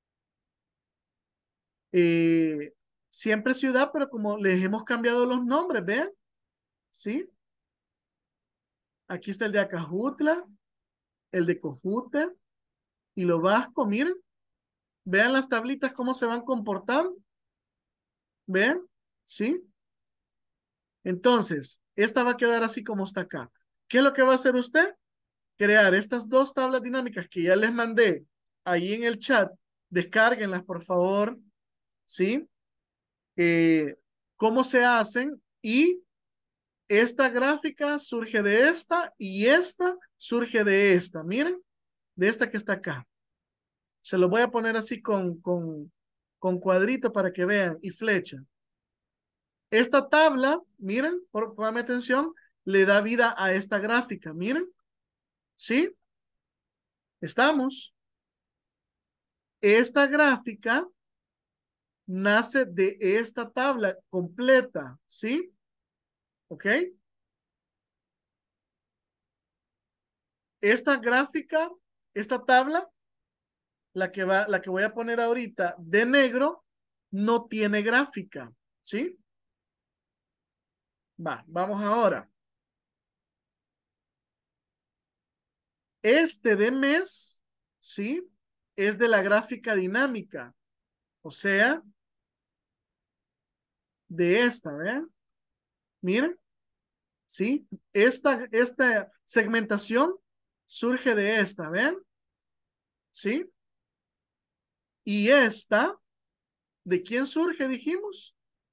eh, siempre ciudad, pero como les hemos cambiado los nombres, ¿ven? ¿Sí? Aquí está el de Acajutla, el de Cojute y lo Vasco, miren. Vean las tablitas cómo se van comportando. ¿Ven? ¿Sí? Entonces, esta va a quedar así como está acá. ¿Qué es lo que va a hacer usted? Crear estas dos tablas dinámicas que ya les mandé ahí en el chat. Descárguenlas, por favor. ¿Sí? ¿Cómo se hacen? Y esta gráfica surge de esta y esta surge de esta. Miren, de esta que está acá. Se lo voy a poner así con cuadrito para que vean y flecha. Esta tabla, miren, pónganme atención, le da vida a esta gráfica. Miren, ¿sí? Estamos. Esta gráfica nace de esta tabla completa, ¿sí? ¿Ok? Esta gráfica, esta tabla, la que voy a poner ahorita de negro, no tiene gráfica, ¿sí? Vamos ahora. Este de mes, ¿sí? Es de la gráfica dinámica. O sea, de esta, ¿vean? Miren, ¿sí? Esta segmentación surge de esta, ¿ven? ¿Sí? Y esta, ¿de quién surge, dijimos?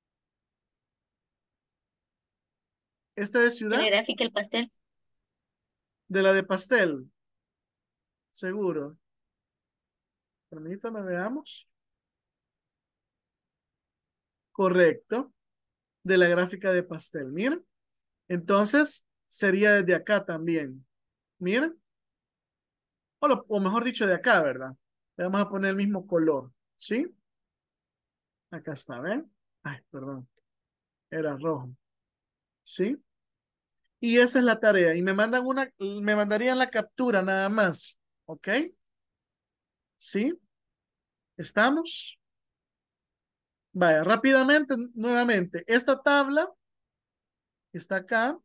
Esta de De la ciudad, gráfica, el pastel. de la de pastel, seguro. Permítame, veamos. Correcto, de la gráfica de pastel, miren. Entonces, sería desde acá también. Miren. O mejor dicho, de acá, ¿verdad? Le vamos a poner el mismo color, ¿sí? Acá está, ¿ven? Ay, perdón, era rojo, ¿sí? Y esa es la tarea. Y me mandarían la captura nada más, ¿ok? ¿Sí? ¿Estamos? Vaya, rápidamente, nuevamente. Esta tabla está acá.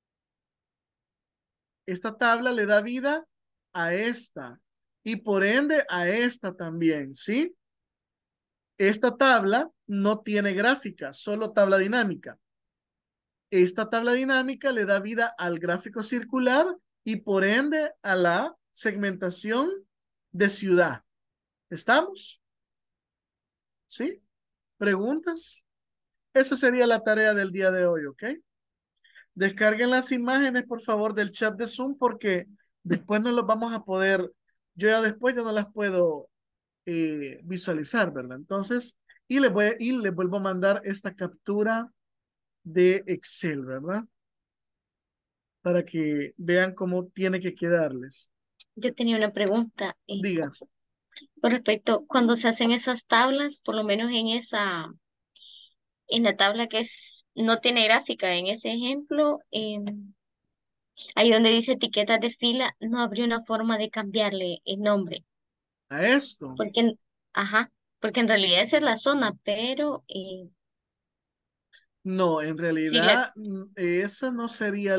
Esta tabla le da vida a esta. Y por ende a esta también, ¿sí? Esta tabla no tiene gráfica, solo tabla dinámica. Esta tabla dinámica le da vida al gráfico circular y por ende a la segmentación de ciudad. ¿Estamos? ¿Sí? ¿Preguntas? Esa sería la tarea del día de hoy, ¿ok? Descarguen las imágenes, por favor, del chat de Zoom porque después no los vamos a poder, yo ya después ya no las puedo visualizar, ¿verdad? Entonces, y les vuelvo a mandar esta captura de Excel, ¿verdad? Para que vean cómo tiene que quedarles. Yo tenía una pregunta Diga, con respecto, cuando se hacen esas tablas, por lo menos en la tabla que no tiene gráfica, en ese ejemplo, ahí donde dice etiquetas de fila, no habría una forma de cambiarle el nombre, a esto. porque, ajá, porque en realidad esa es la zona, pero No, en si la, realidad esa no sería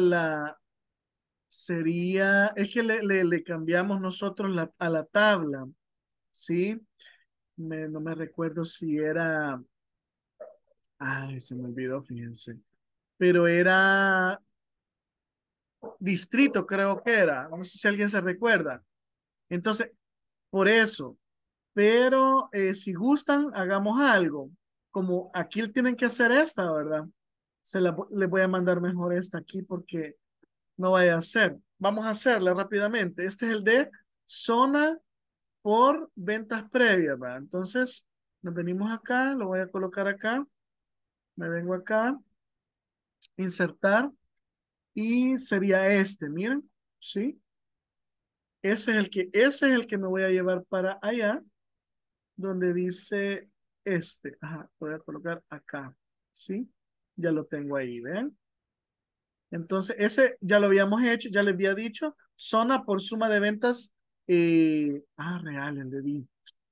sería, es que le cambiamos nosotros a la tabla, ¿sí? No me recuerdo si era, ay, se me olvidó, fíjense, pero era distrito, creo que era, no sé si alguien se recuerda. Entonces, por eso, pero si gustan, hagamos algo, como aquí tienen que hacer esta, ¿verdad? Les voy a mandar mejor esta aquí porque no vaya a ser. Vamos a hacerla rápidamente. Este es el de zona por ventas previas, ¿verdad? Entonces, nos venimos acá, lo voy a colocar acá, me vengo acá, insertar, y sería este, miren, ¿sí? Ese es el que me voy a llevar para allá, donde dice este. Ajá, voy a colocar acá, ¿sí? Ya lo tengo ahí, ¿ven? Entonces, ese ya lo habíamos hecho, ya les había dicho, zona por suma de ventas, reales, le di.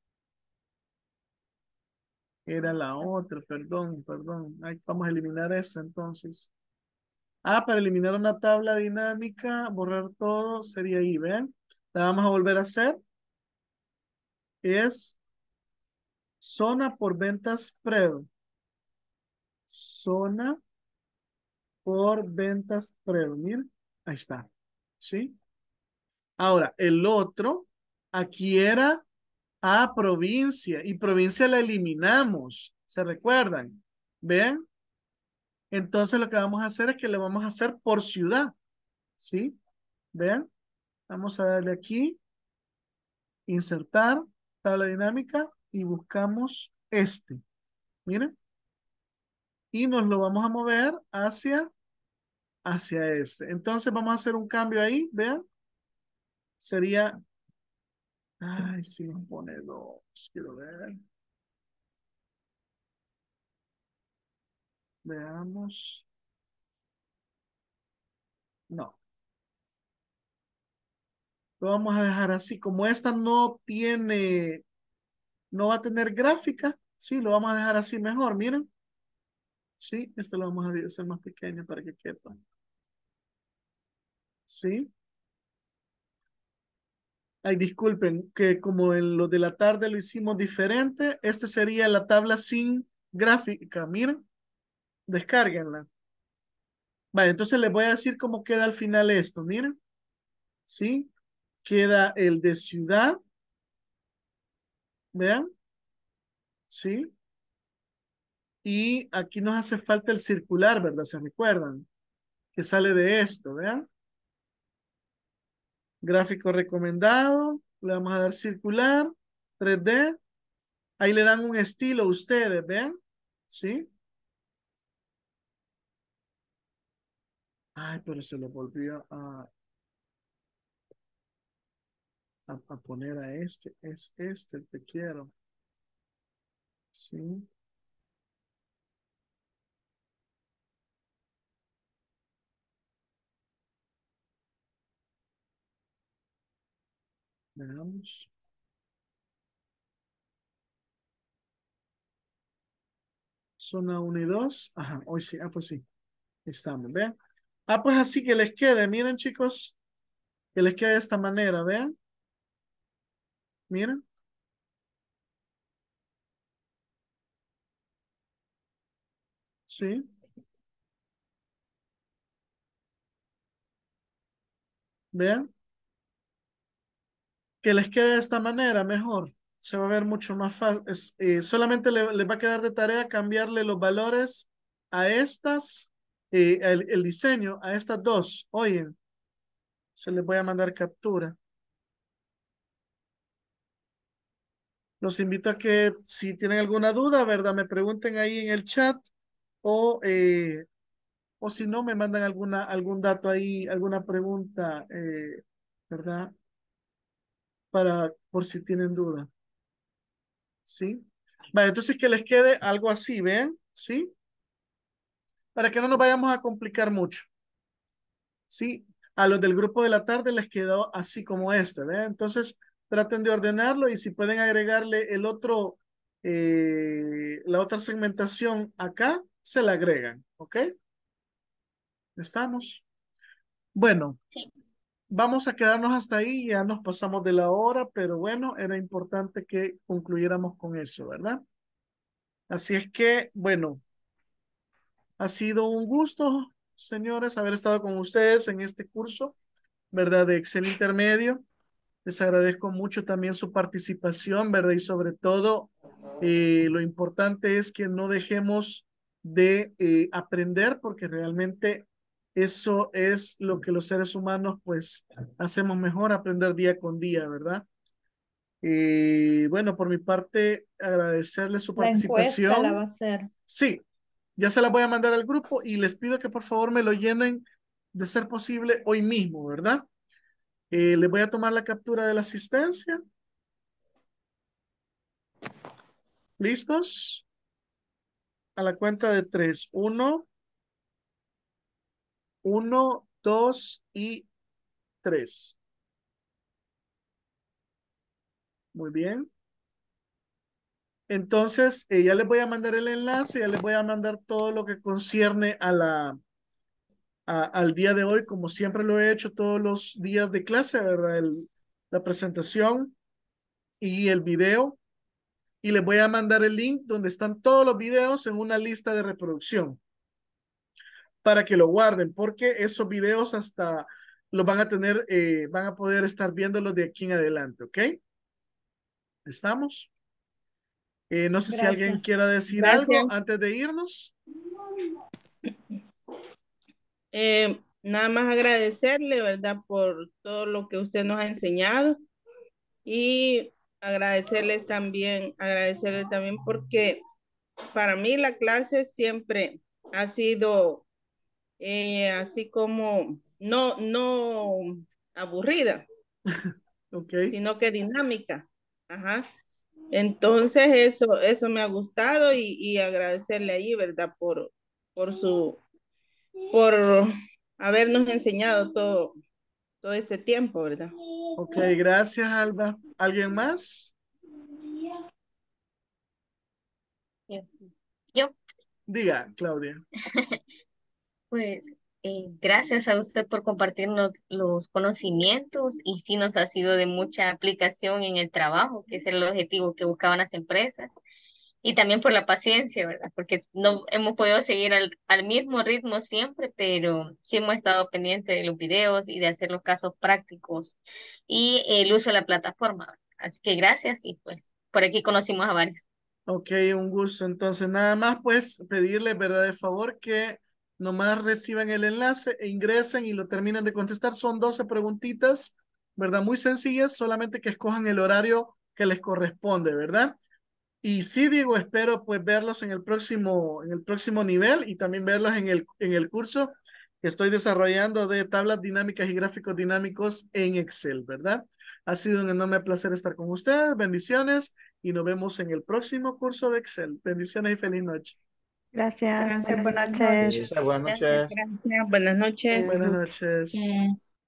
Era la otra, perdón. Ay, vamos a eliminar esta entonces. Para eliminar una tabla dinámica, borrar todo, sería ahí, ¿ven? La vamos a volver a hacer. Es zona por ventas prev. Zona por ventas prev. Miren, ahí está. ¿Sí? Ahora, el otro, aquí era provincia. Y provincia la eliminamos. ¿Se recuerdan? ¿Ven? Entonces lo que vamos a hacer es que le vamos a hacer por ciudad. ¿Sí? ¿Ven? Vamos a darle aquí, insertar, tabla dinámica y buscamos este. Miren. Y nos lo vamos a mover hacia este. Entonces vamos a hacer un cambio ahí, vean. Sería, ay, si nos pone dos, quiero ver. Veamos. No. Lo vamos a dejar así. Como esta no va a tener gráfica, sí, lo vamos a dejar así mejor, miren. Sí, este lo vamos a hacer más pequeño para que quepa. Sí. Ay, disculpen, que como en lo de la tarde lo hicimos diferente, este sería la tabla sin gráfica, miren. Descárguenla. Vale, entonces les voy a decir cómo queda al final esto. Miren, ¿sí? Queda el de ciudad. Vean, ¿sí? Y aquí nos hace falta el circular, ¿verdad? ¿Se recuerdan? Que sale de esto, vean. Gráfico recomendado. Le vamos a dar circular. 3D. Ahí le dan un estilo a ustedes, vean. ¿Sí? Ay, pero se lo volvió a poner a este. Es este el que quiero. ¿Sí? Veamos. Zona 1 y 2. Ajá, hoy sí. Ah, pues sí. Estamos, vean. Ah, pues así que les quede. Miren, chicos. Que les quede de esta manera, vean. Miren. Sí. Vean. Que les quede de esta manera, mejor. Se va a ver mucho más fácil. Solamente les va a quedar de tarea cambiarle los valores a estas, el diseño a estas dos. Oye, se les voy a mandar captura. Los invito a que si tienen alguna duda, ¿verdad? Me pregunten ahí en el chat o, eh, o si no, me mandan algún dato ahí, alguna pregunta, ¿verdad? Por si tienen duda. ¿Sí? Vale, entonces que les quede algo así, ¿ven? ¿Sí? Para que no nos vayamos a complicar mucho. ¿Sí? A los del grupo de la tarde les quedó así como este, ¿ven? Entonces traten de ordenarlo y si pueden agregarle la otra segmentación acá, se la agregan, ¿ok? ¿Estamos? Bueno, Sí. vamos a quedarnos hasta ahí, ya nos pasamos de la hora, pero bueno, era importante que concluyéramos con eso, ¿verdad? Así es que, bueno, ha sido un gusto, señores, haber estado con ustedes en este curso, ¿verdad? De Excel Intermedio. Les agradezco mucho también su participación, ¿verdad? Y sobre todo, lo importante es que no dejemos de aprender, porque realmente eso es lo que los seres humanos, pues, hacemos mejor, aprender día con día, ¿verdad? Bueno, por mi parte, agradecerle su La encuesta la va a participación. hacer. Sí, ya se la voy a mandar al grupo y les pido que por favor me lo llenen de ser posible hoy mismo, ¿verdad? Les voy a tomar la captura de la asistencia. ¿Listos? A la cuenta de tres. Uno, dos y tres. Muy bien. Entonces, ya les voy a mandar el enlace, ya les voy a mandar todo lo que concierne al día de hoy, como siempre lo he hecho todos los días de clase, ¿verdad? La presentación y el video. Y les voy a mandar el link donde están todos los videos en una lista de reproducción para que lo guarden, porque esos videos hasta los van a tener, van a poder estar viéndolos de aquí en adelante, ¿ok? ¿Estamos? No sé si alguien Gracias. quiera decir Gracias. algo antes de irnos. Nada más agradecerle, ¿verdad? Por todo lo que usted nos ha enseñado y agradecerle también porque para mí la clase siempre ha sido así como no aburrida, Ok, sino que dinámica. Ajá. Entonces eso me ha gustado y agradecerle ahí, ¿verdad? Por su, por habernos enseñado todo este tiempo, ¿verdad? ok, gracias, Alba. ¿Alguien más? Yo, Diga, Claudia. pues, gracias a usted por compartirnos los conocimientos y sí nos ha sido de mucha aplicación en el trabajo, que es el objetivo que buscaban las empresas. Y también por la paciencia, ¿verdad? Porque no hemos podido seguir al mismo ritmo siempre, pero sí hemos estado pendientes de los videos y de hacer los casos prácticos y el uso de la plataforma, ¿verdad? Así que gracias y pues por aquí conocimos a varios. Ok, un gusto. Entonces, nada más pues pedirles, ¿verdad? De favor que nomás reciban el enlace e ingresen y lo terminen de contestar. Son 12 preguntitas, ¿verdad? Muy sencillas, solamente que escojan el horario que les corresponde, ¿verdad? Y sí, Diego, espero pues verlos en el próximo nivel y también verlos en el curso que estoy desarrollando de tablas dinámicas y gráficos dinámicos en Excel, ¿verdad? Ha sido un enorme placer estar con ustedes. Bendiciones y nos vemos en el próximo curso de Excel. Bendiciones y feliz noche. Gracias, Gracias, buenas buenas noches. Buenas Gracias. noches. Gracias, buenas noches. Buenas noches. Yes.